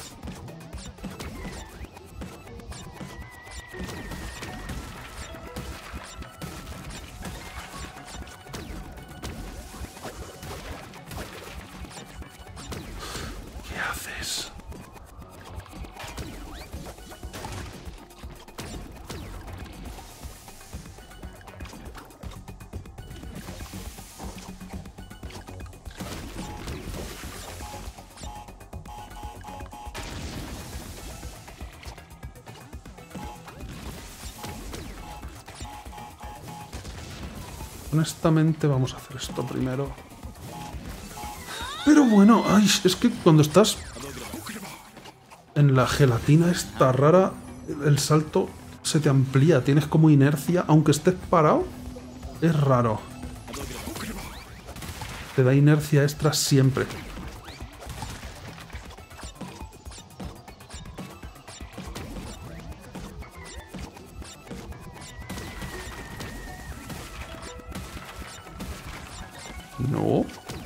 ¿Qué haces? Honestamente vamos a hacer esto primero. Pero bueno, ay, es que cuando estás en la gelatina esta rara, el salto se te amplía, tienes como inercia, aunque estés parado, es raro. Te da inercia extra siempre. No.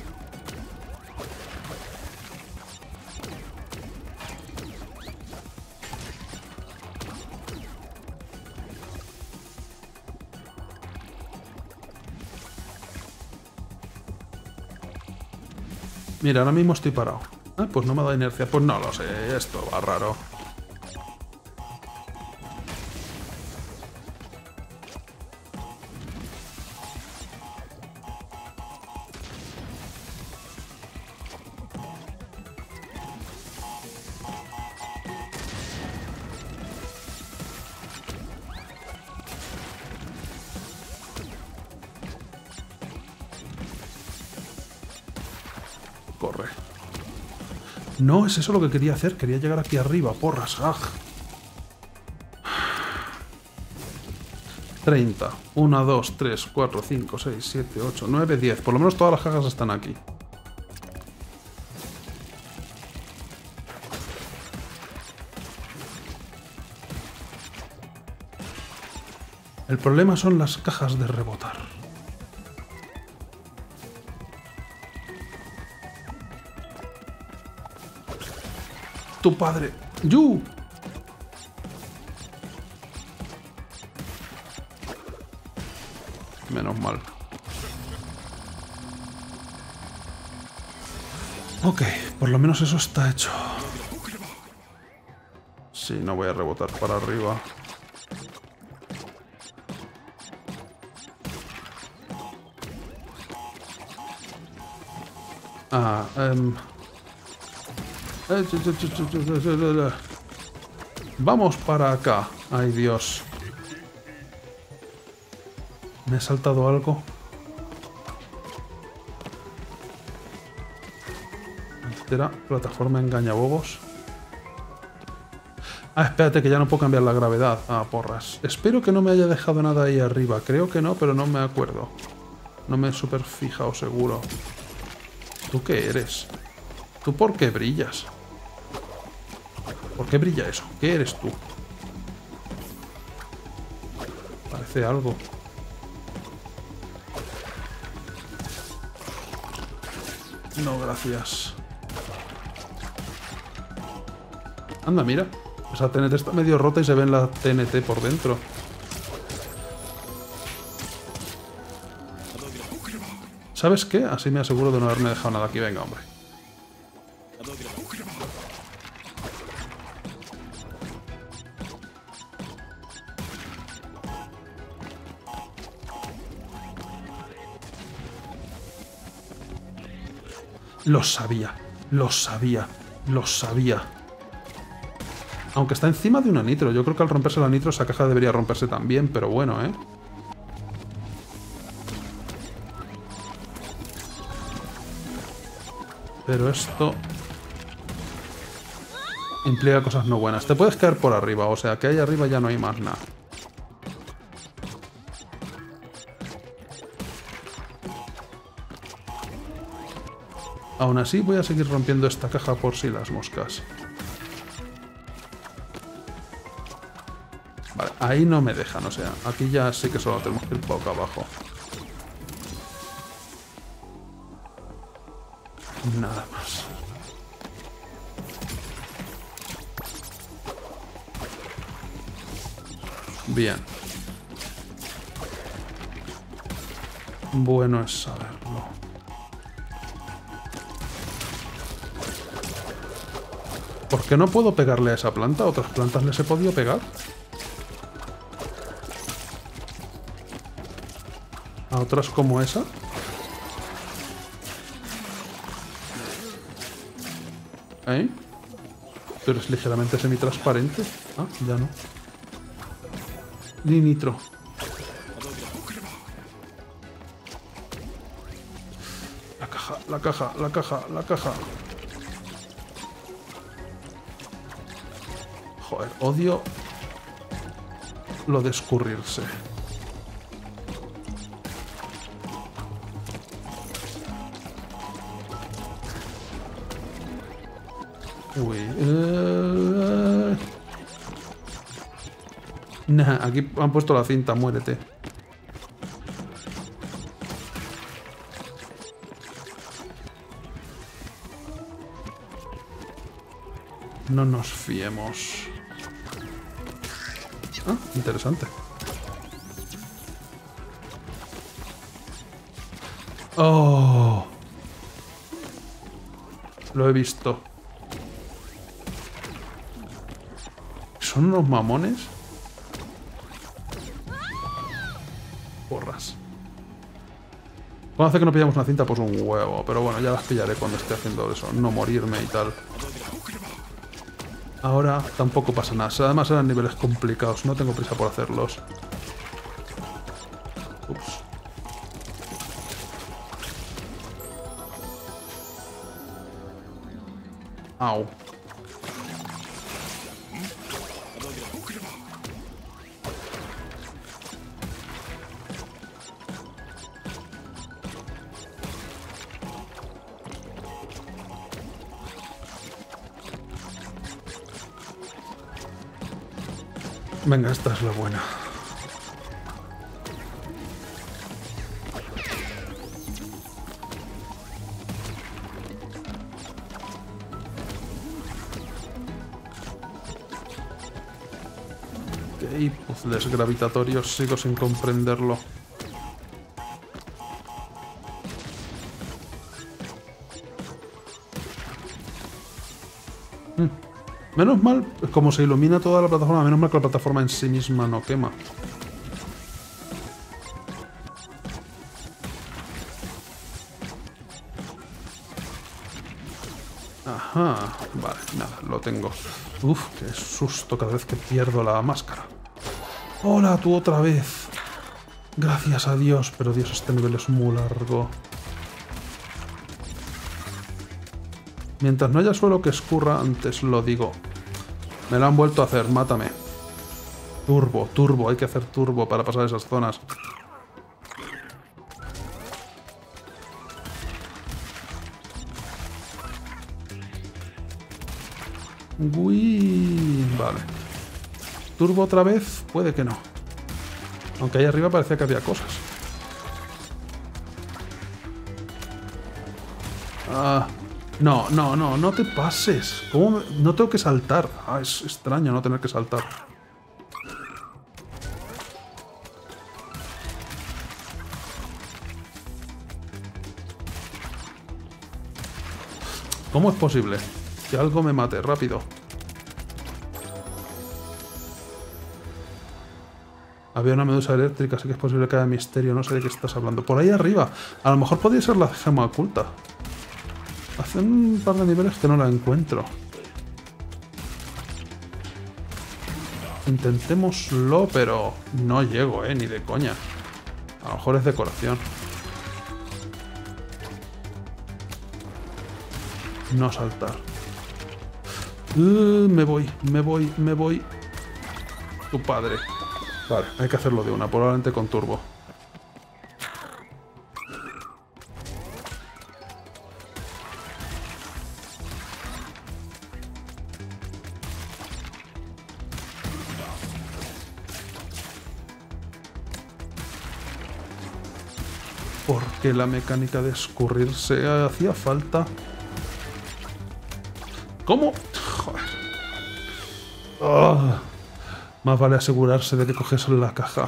Mira, ahora mismo estoy parado. Ah, pues no me da inercia. Pues no lo sé, esto va raro. Corre. No, es eso lo que quería hacer. Quería llegar aquí arriba, porras. ¡Ah! 30. 1, 2, 3, 4, 5, 6, 7, 8, 9, 10. Por lo menos todas las cajas están aquí. El problema son las cajas de rebotar. Tu padre. ¡Yu! Menos mal. Ok, por lo menos eso está hecho. Sí, no voy a rebotar para arriba. Ah, vamos para acá. Ay, Dios. ¿Me he saltado algo? Entera plataforma engañabobos. Ah, espérate, que ya no puedo cambiar la gravedad. Ah, porras. Espero que no me haya dejado nada ahí arriba. Creo que no, pero no me acuerdo. No me he súper fijado, seguro. ¿Tú qué eres? ¿Tú por qué brillas? ¿Por qué brilla eso? ¿Qué eres tú? Parece algo. No, gracias. Anda, mira. Esa TNT está medio rota y se ve en la TNT por dentro. ¿Sabes qué? Así me aseguro de no haberme dejado nada aquí. Venga, hombre. Lo sabía, lo sabía, lo sabía. Aunque está encima de una nitro. Yo creo que al romperse la nitro esa caja debería romperse también, pero bueno, ¿eh? Pero esto implica cosas no buenas. Te puedes caer por arriba, o sea que ahí arriba ya no hay más nada. Aún así voy a seguir rompiendo esta caja por si las moscas. Vale, ahí no me dejan, o sea, aquí ya sí que solo tenemos que ir boca abajo. Nada más. Bien. Bueno es saberlo. ¿Por qué no puedo pegarle a esa planta? ¿A otras plantas les he podido pegar? ¿A otras como esa? ¿Eh? Pero es ligeramente semitransparente. Ah, ya no. Ni nitro. La caja, la caja, la caja, la caja. Joder, odio lo de escurrirse. Uy. Nah, aquí han puesto la cinta, muérete. No nos fiemos. Ah, interesante. Oh. Lo he visto. ¿Son unos mamones? Porras. ¿Cuándo hace que no pillamos una cinta? Pues un huevo. Pero bueno, ya las pillaré cuando esté haciendo eso. No morirme y tal. Ahora tampoco pasa nada. Además eran niveles complicados. No tengo prisa por hacerlos. Ups. Au. Venga, esta es la buena. Ok, puzzles gravitatorios, sigo sin comprenderlo. Menos mal, como se ilumina toda la plataforma, menos mal que la plataforma en sí misma no quema. Ajá, vale, nada, lo tengo. Uf, qué susto cada vez que pierdo la máscara. Hola, tú otra vez. Gracias a Dios, pero Dios, este nivel es muy largo. Mientras no haya suelo que escurra, antes lo digo. Me lo han vuelto a hacer, mátame. Turbo, turbo, hay que hacer turbo para pasar esas zonas. Uy, vale. Turbo otra vez, puede que no. Aunque ahí arriba parecía que había cosas. Ah... No, no, no, no te pases. ¿Cómo no tengo que saltar? Ah, es extraño no tener que saltar. ¿Cómo es posible que algo me mate? Rápido. Había una medusa eléctrica, así que es posible que haya misterio. No sé de qué estás hablando. Por ahí arriba. A lo mejor podría ser la gema oculta. Hace un par de niveles que no la encuentro. Intentémoslo, pero no llego, ni de coña. A lo mejor es decoración. No saltar. Me voy, me voy, me voy. Tu padre. Vale, hay que hacerlo de una, probablemente con turbo. Porque la mecánica de escurrirse hacía falta. ¿Cómo? Joder. Oh. Más vale asegurarse de que coges la caja.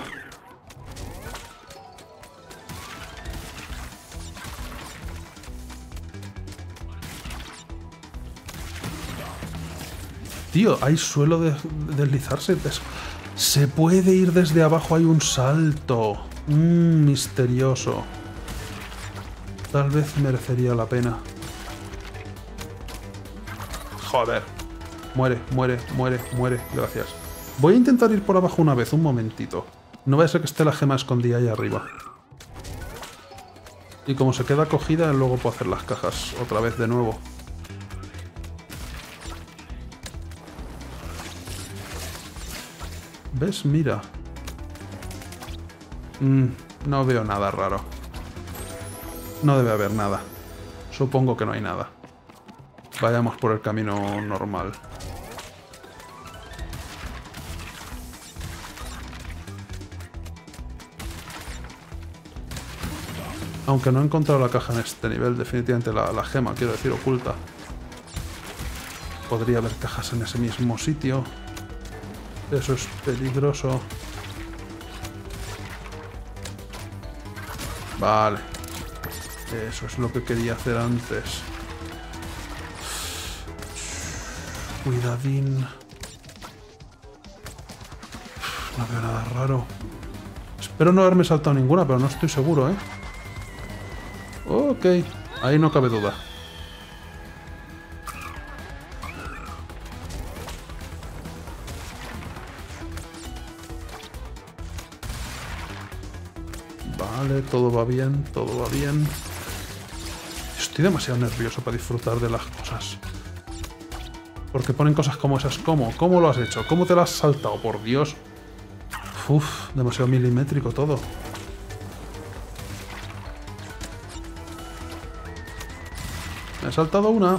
Tío, hay suelo de deslizarse. Se puede ir desde abajo, hay un salto. Misterioso. Tal vez merecería la pena. Joder. Muere, muere, muere, muere. Gracias. Voy a intentar ir por abajo una vez, un momentito. No vaya a ser que esté la gema escondida ahí arriba. Y como se queda cogida, luego puedo hacer las cajas otra vez de nuevo. ¿Ves? Mira. No veo nada raro. No debe haber nada. Supongo que no hay nada. Vayamos por el camino normal. Aunque no he encontrado la caja en este nivel, definitivamente la gema, quiero decir, oculta. Podría haber cajas en ese mismo sitio. Eso es peligroso. Vale. Eso es lo que quería hacer antes. Cuidadín. No veo nada raro. Espero no haberme saltado ninguna, pero no estoy seguro, ¿eh? Ok. Ahí no cabe duda. Vale, todo va bien, todo va bien. Estoy demasiado nervioso para disfrutar de las cosas. Porque ponen cosas como esas. ¿Cómo? ¿Cómo lo has hecho? ¿Cómo te lo has saltado? Por Dios. Uf, demasiado milimétrico todo. Me he saltado una.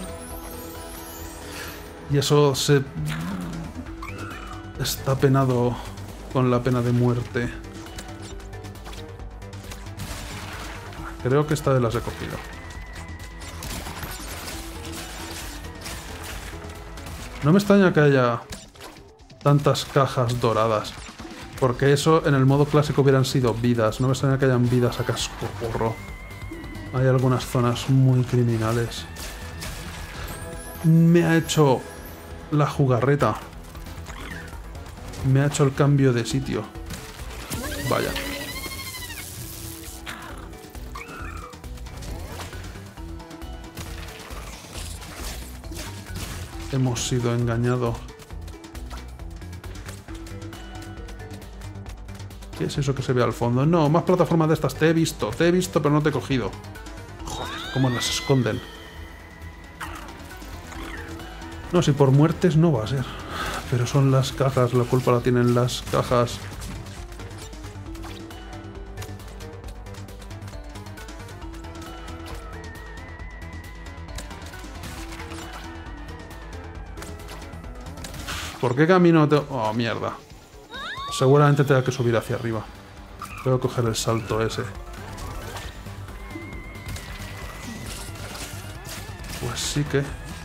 Y eso se... está penado con la pena de muerte. Creo que esta vez las he cogido. No me extraña que haya tantas cajas doradas. Porque eso en el modo clásico hubieran sido vidas. No me extraña que hayan vidas a cascoporro. Hay algunas zonas muy criminales. Me ha hecho la jugarreta. Me ha hecho el cambio de sitio. Vaya. Hemos sido engañados. ¿Qué es eso que se ve al fondo? No, más plataformas de estas. Te he visto, pero no te he cogido. Joder, cómo las esconden. No, si por muertes no va a ser. Pero son las cajas, la culpa la tienen las cajas. ¿Por qué camino te... oh, mierda. Seguramente tenga que subir hacia arriba. Tengo que coger el salto ese. Pues sí que...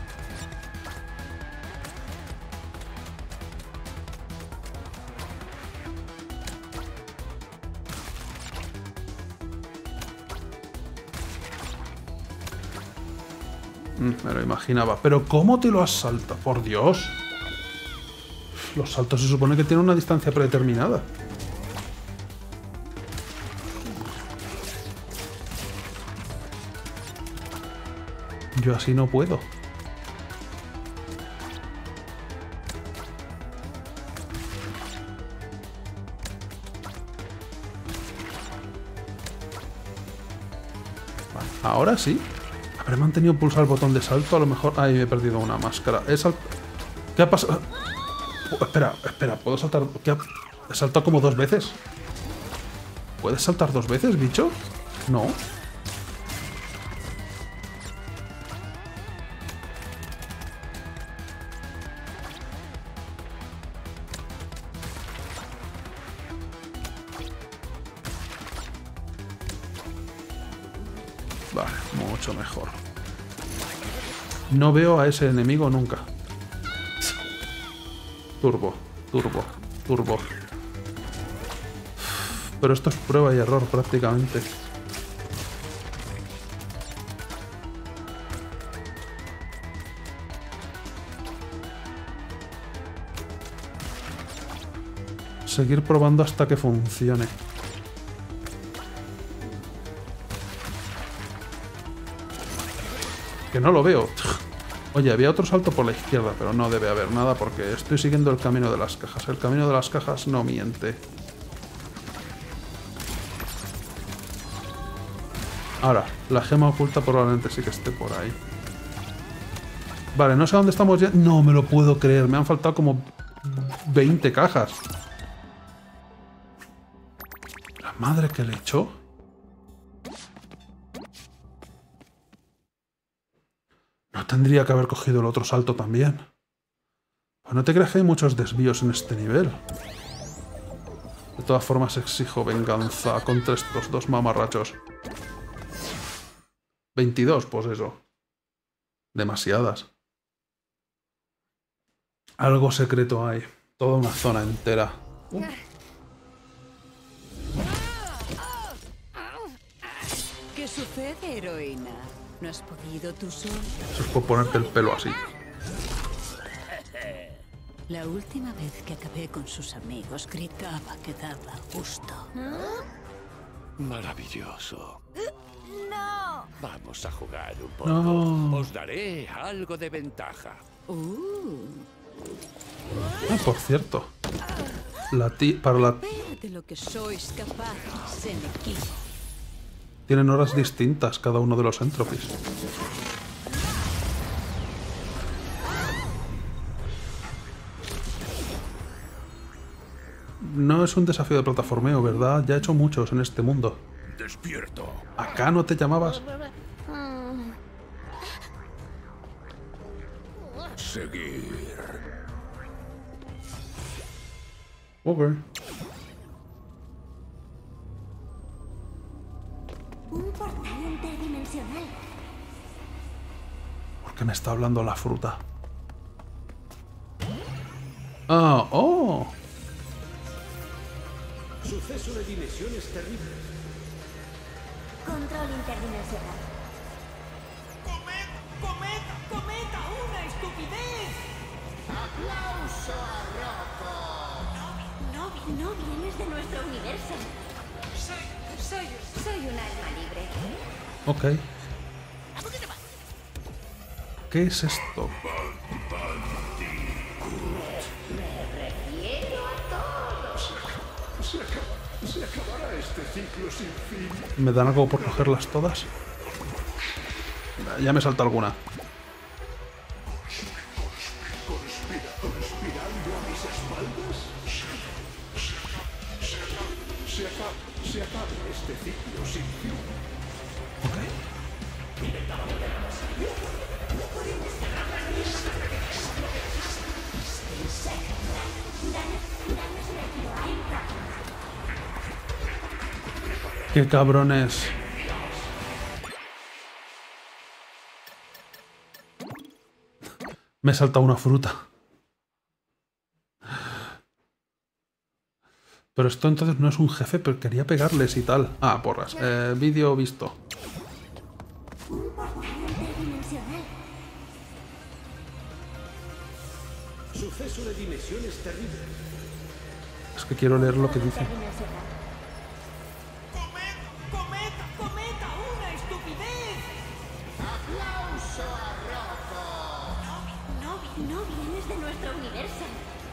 me lo imaginaba. ¿Pero cómo te lo has saltado? ¡Por Dios! Los saltos se supone que tienen una distancia predeterminada. Yo así no puedo. Vale, ahora sí. Habré mantenido pulsar el botón de salto, a lo mejor... Ay, me he perdido una máscara. ¿Qué ha pasado? Espera, ¿puedo saltar? ¿Qué he saltado como 2 veces? ¿Puedes saltar 2 veces, bicho? No. Vale, mucho mejor. No veo a ese enemigo nunca. Turbo, turbo, turbo. Pero esto es prueba y error prácticamente. Seguir probando hasta que funcione. Que no lo veo. Oye, había otro salto por la izquierda, pero no debe haber nada porque estoy siguiendo el camino de las cajas. El camino de las cajas no miente. Ahora, la gema oculta probablemente sí que esté por ahí. Vale, no sé dónde estamos ya. No me lo puedo creer. Me han faltado como 20 cajas. La madre que le echó. No tendría que haber cogido el otro salto también. Pues no te creas que hay muchos desvíos en este nivel. De todas formas exijo venganza contra estos dos mamarrachos. 22, pues eso. Demasiadas. Algo secreto hay. Toda una zona entera. ¿Qué sucede, heroína? ¿No has podido tú sola? Eso es por ponerte el pelo así. La última vez que acabé con sus amigos gritaba que daba gusto. Maravilloso. ¡No! Vamos a jugar un poco. No. Os daré algo de ventaja. Ah, por cierto. Para la... Ver de lo que sois capaces en equipo. Tienen horas distintas cada uno de los entropies. No es un desafío de plataformeo, ¿verdad? Ya he hecho muchos en este mundo. Despierto. ¿Acá no te llamabas? Seguir. Ok. Un portal interdimensional. ¿Por qué me está hablando la fruta? Ah, oh. Suceso de dimensiones terribles. Control interdimensional. ¡Cometa! ¡Una estupidez! ¡Aplauso a Rocco! No vienes de nuestro universo. Soy un alma libre. Ok. ¿Qué es esto? Se acabará este ciclo sin fin. ¿Me dan algo por cogerlas todas? Ya me salta alguna. ¿Conspirando a mis espaldas? Se acaba este ciclo sin fin. ¡Qué cabrones! Me salta una fruta. Pero esto entonces no es un jefe, pero quería pegarles y tal. Ah, porras. Vídeo visto. Un portal interdimensional. Suceso de dimensiones terribles. Es que quiero leer lo que dice. Interdimensional. ¡Cometa! ¡Una estupidez! ¡Aplauso a Rocco! No vienes de nuestro universo.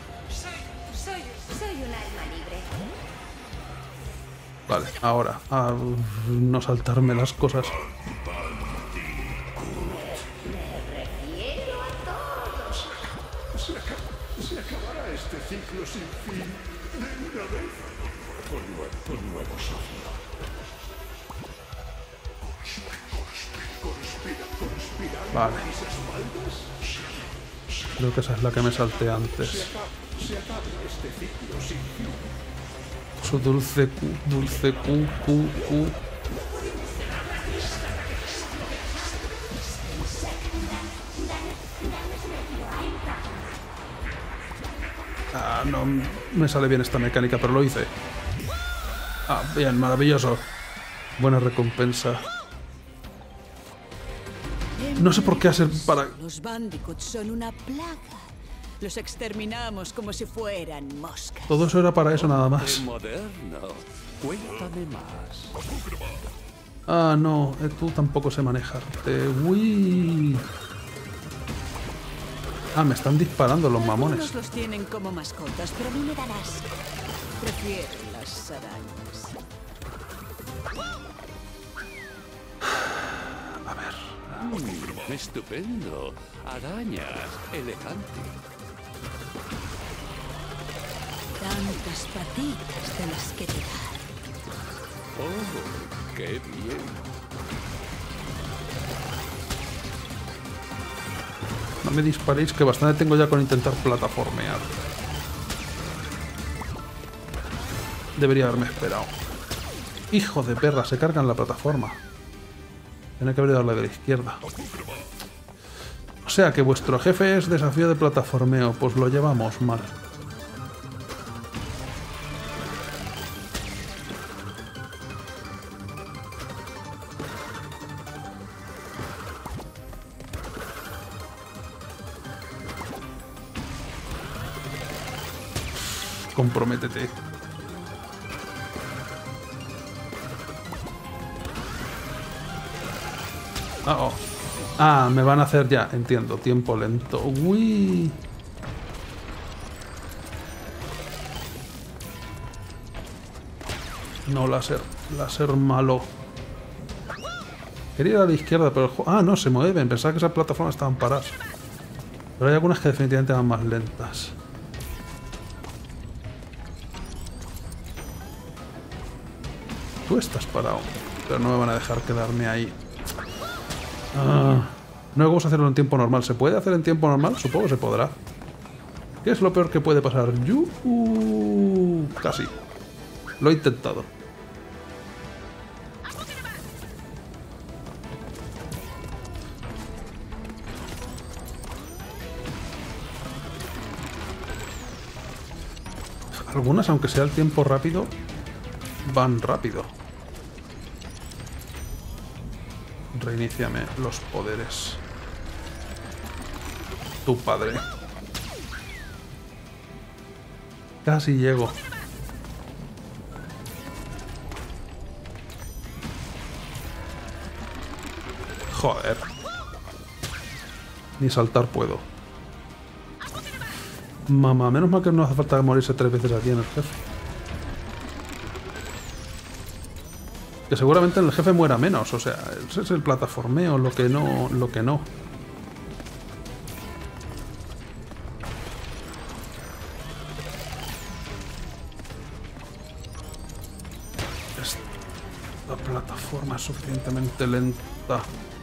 Soy un alma libre. Vale, ahora. A no saltarme las cosas. Se acabará este ciclo sin fin de una vez. Con nuevos ojos. Conspirando Vale. a mis espaldas. Creo que esa es la que me salté antes. Se acaba este ciclo sin fin. Su dulce Q. Ah, no me sale bien esta mecánica, pero lo hice. Ah, bien, maravilloso. Buena recompensa. No sé por qué hacer para... Los bandicoots son una plaga. Los exterminamos como si fueran moscas. Todo eso era para eso nada más. ¡Qué moderno! Cuéntame más. Ah, no, tú tampoco sé manejarte. Uy. Ah, me están disparando los mamones. Algunos los tienen como mascotas, pero a mí me dan asco. Prefiero las arañas. A ver. Estupendo. Arañas. Elegante. Tantas patitas de las que te dan. Oh, qué bien. No me disparéis, que bastante tengo ya con intentar plataformear. Debería haberme esperado. Hijo de perra, se cargan la plataforma. Tiene que haber dado la de la izquierda. O sea que vuestro jefe es desafío de plataformeo. Pues lo llevamos mal. Comprométete. Oh. Ah, me van a hacer ya, entiendo, tiempo lento. Uy. No, láser malo. Quería ir a la izquierda, pero... Ah, no, se mueven. Pensaba que esas plataformas estaban paradas. Pero hay algunas que definitivamente van más lentas. Tú estás parado, pero no me van a dejar quedarme ahí. Ah, no vamos a hacerlo en tiempo normal. ¿Se puede hacer en tiempo normal? Supongo que se podrá. ¿Qué es lo peor que puede pasar? Casi. Lo he intentado. Algunas, aunque sea el tiempo rápido, van rápido. Reiníciame los poderes. Tu padre. Casi llego. Joder. Ni saltar puedo. Mamá, menos mal que no hace falta morirse 3 veces aquí en el jefe. Que seguramente el jefe muera menos, o sea, ese es el plataformeo, lo que no. Esta plataforma es suficientemente lenta.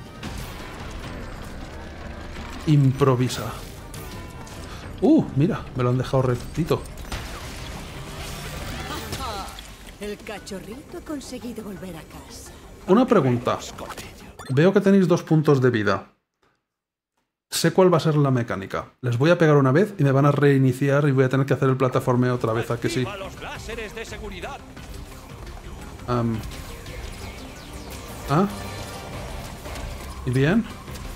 Improvisa. Mira, me lo han dejado rectito. El cachorrito ha conseguido volver a casa. Una pregunta. Veo que tenéis 2 puntos de vida. Sé cuál va a ser la mecánica. Les voy a pegar una vez y me van a reiniciar y voy a tener que hacer el plataformeo otra vez, ¿a que sí? Los láseres de seguridad. ¿Ah? ¿Y bien?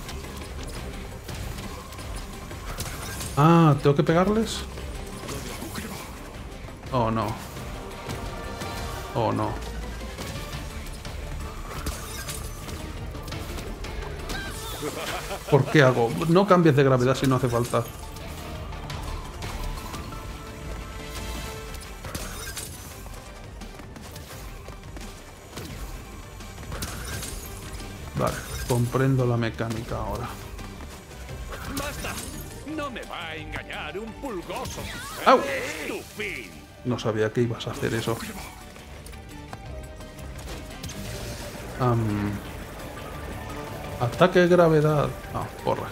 Ah, ¿tengo que pegarles? Oh, no. Oh, no. ¿Por qué hago? No cambies de gravedad si no hace falta. Vale, comprendo la mecánica ahora. ¡Basta! No me va a engañar un pulgoso. ¡Au! Tu fin. No sabía que ibas a hacer eso. Ataque de gravedad. Ah, porras.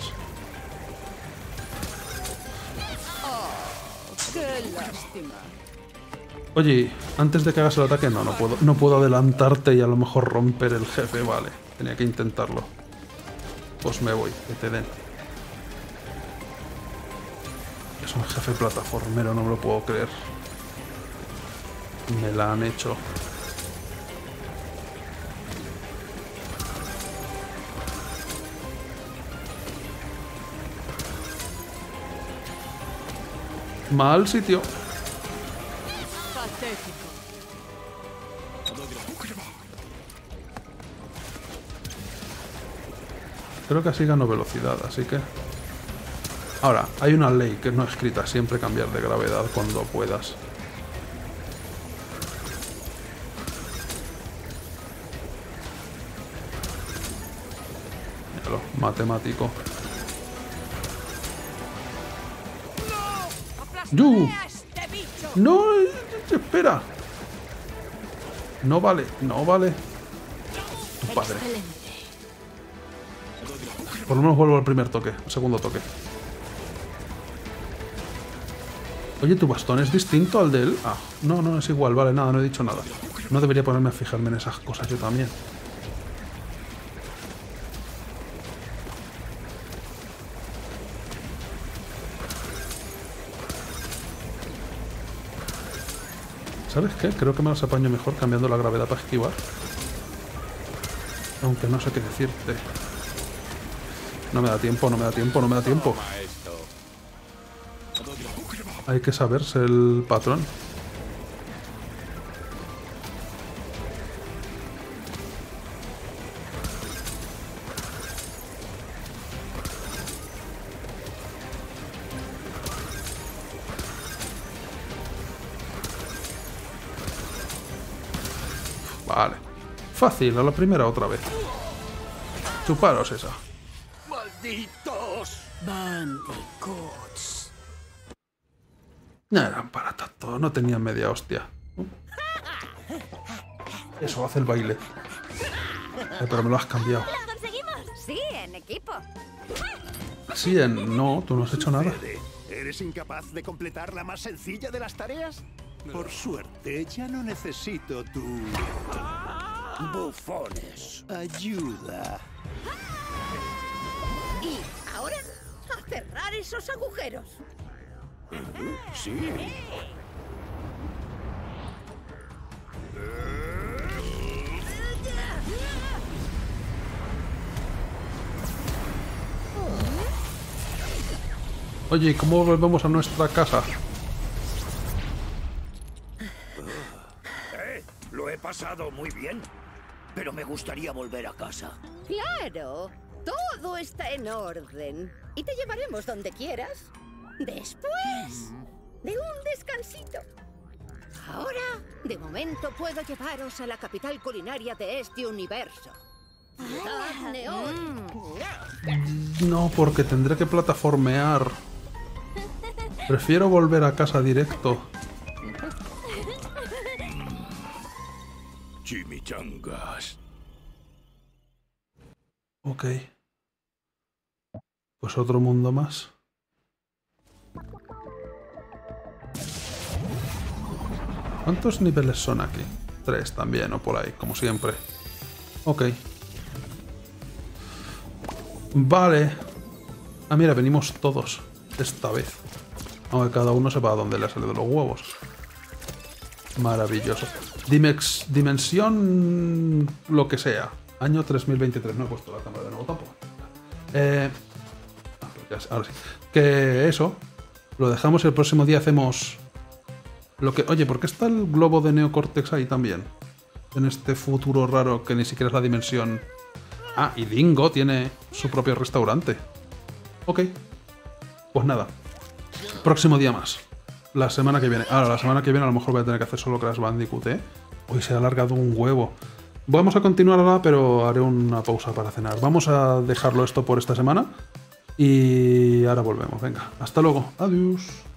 ¡Qué lástima! Oye, antes de que hagas el ataque, no puedo adelantarte y a lo mejor romper el jefe, vale. Tenía que intentarlo. Pues me voy, que te den. Es un jefe plataformero, no me lo puedo creer. Me la han hecho. Mal sitio. Patético. Creo que así gano velocidad, así que... Ahora, hay una ley que no escrita, siempre cambiar de gravedad cuando puedas. Míralo, matemático. ¡Yu! ¡No! ¡Espera! No vale, no vale. Tu padre. Excelente. Por lo menos vuelvo al primer toque, al segundo toque. Oye, ¿tu bastón es distinto al de él? Ah, no, no, es igual, vale, nada, no he dicho nada. No debería ponerme a fijarme en esas cosas yo también. ¿Sabes qué? Creo que me las apaño mejor cambiando la gravedad para esquivar. Aunque no sé qué decirte. No me da tiempo, no me da tiempo, no me da tiempo. Hay que saberse el patrón. Vale. Fácil, a la primera otra vez. Chuparos esa. ¡Malditos! Bandicoots. No eran para tanto, no tenían media hostia. Eso, hace el baile. Pero me lo has cambiado. ¡Lo conseguimos! Sí, en equipo. Sí, no, tú no has hecho nada. ¿Eres incapaz de completar la más sencilla de las tareas? Por suerte, ya no necesito tu Bufones. ayuda. Y ahora, a cerrar esos agujeros. Sí. Oye, ¿y cómo volvemos a nuestra casa? Lo he pasado muy bien, pero me gustaría volver a casa. Claro, todo está en orden. Y te llevaremos donde quieras. Después de un descansito. Ahora, de momento, puedo llevaros a la capital culinaria de este universo. Ciudad Neón. No, porque tendré que plataformear. Prefiero volver a casa directo. Chimichangas. Ok. Pues otro mundo más. ¿Cuántos niveles son aquí? 3 también, o por ahí, como siempre. Ok. Vale. Ah, mira, venimos todos. Esta vez. Aunque cada uno sepa a dónde le ha salido los huevos. Maravilloso. Dimensión... lo que sea. Año 3023. No he puesto la cámara de nuevo tampoco. Ahora sí. Que eso. Lo dejamos y el próximo día hacemos... lo que... Oye, ¿por qué está el globo de Neocortex ahí también? En este futuro raro que ni siquiera es la dimensión... Ah, y Dingo tiene su propio restaurante. Ok. Pues nada. Próximo día más. La semana que viene. Ahora, la semana que viene a lo mejor voy a tener que hacer solo Crash Bandicoot, ¿eh? Hoy se ha alargado un huevo. Vamos a continuar ahora, pero haré una pausa para cenar. Vamos a dejarlo esto por esta semana. Y ahora volvemos. Venga, hasta luego. Adiós.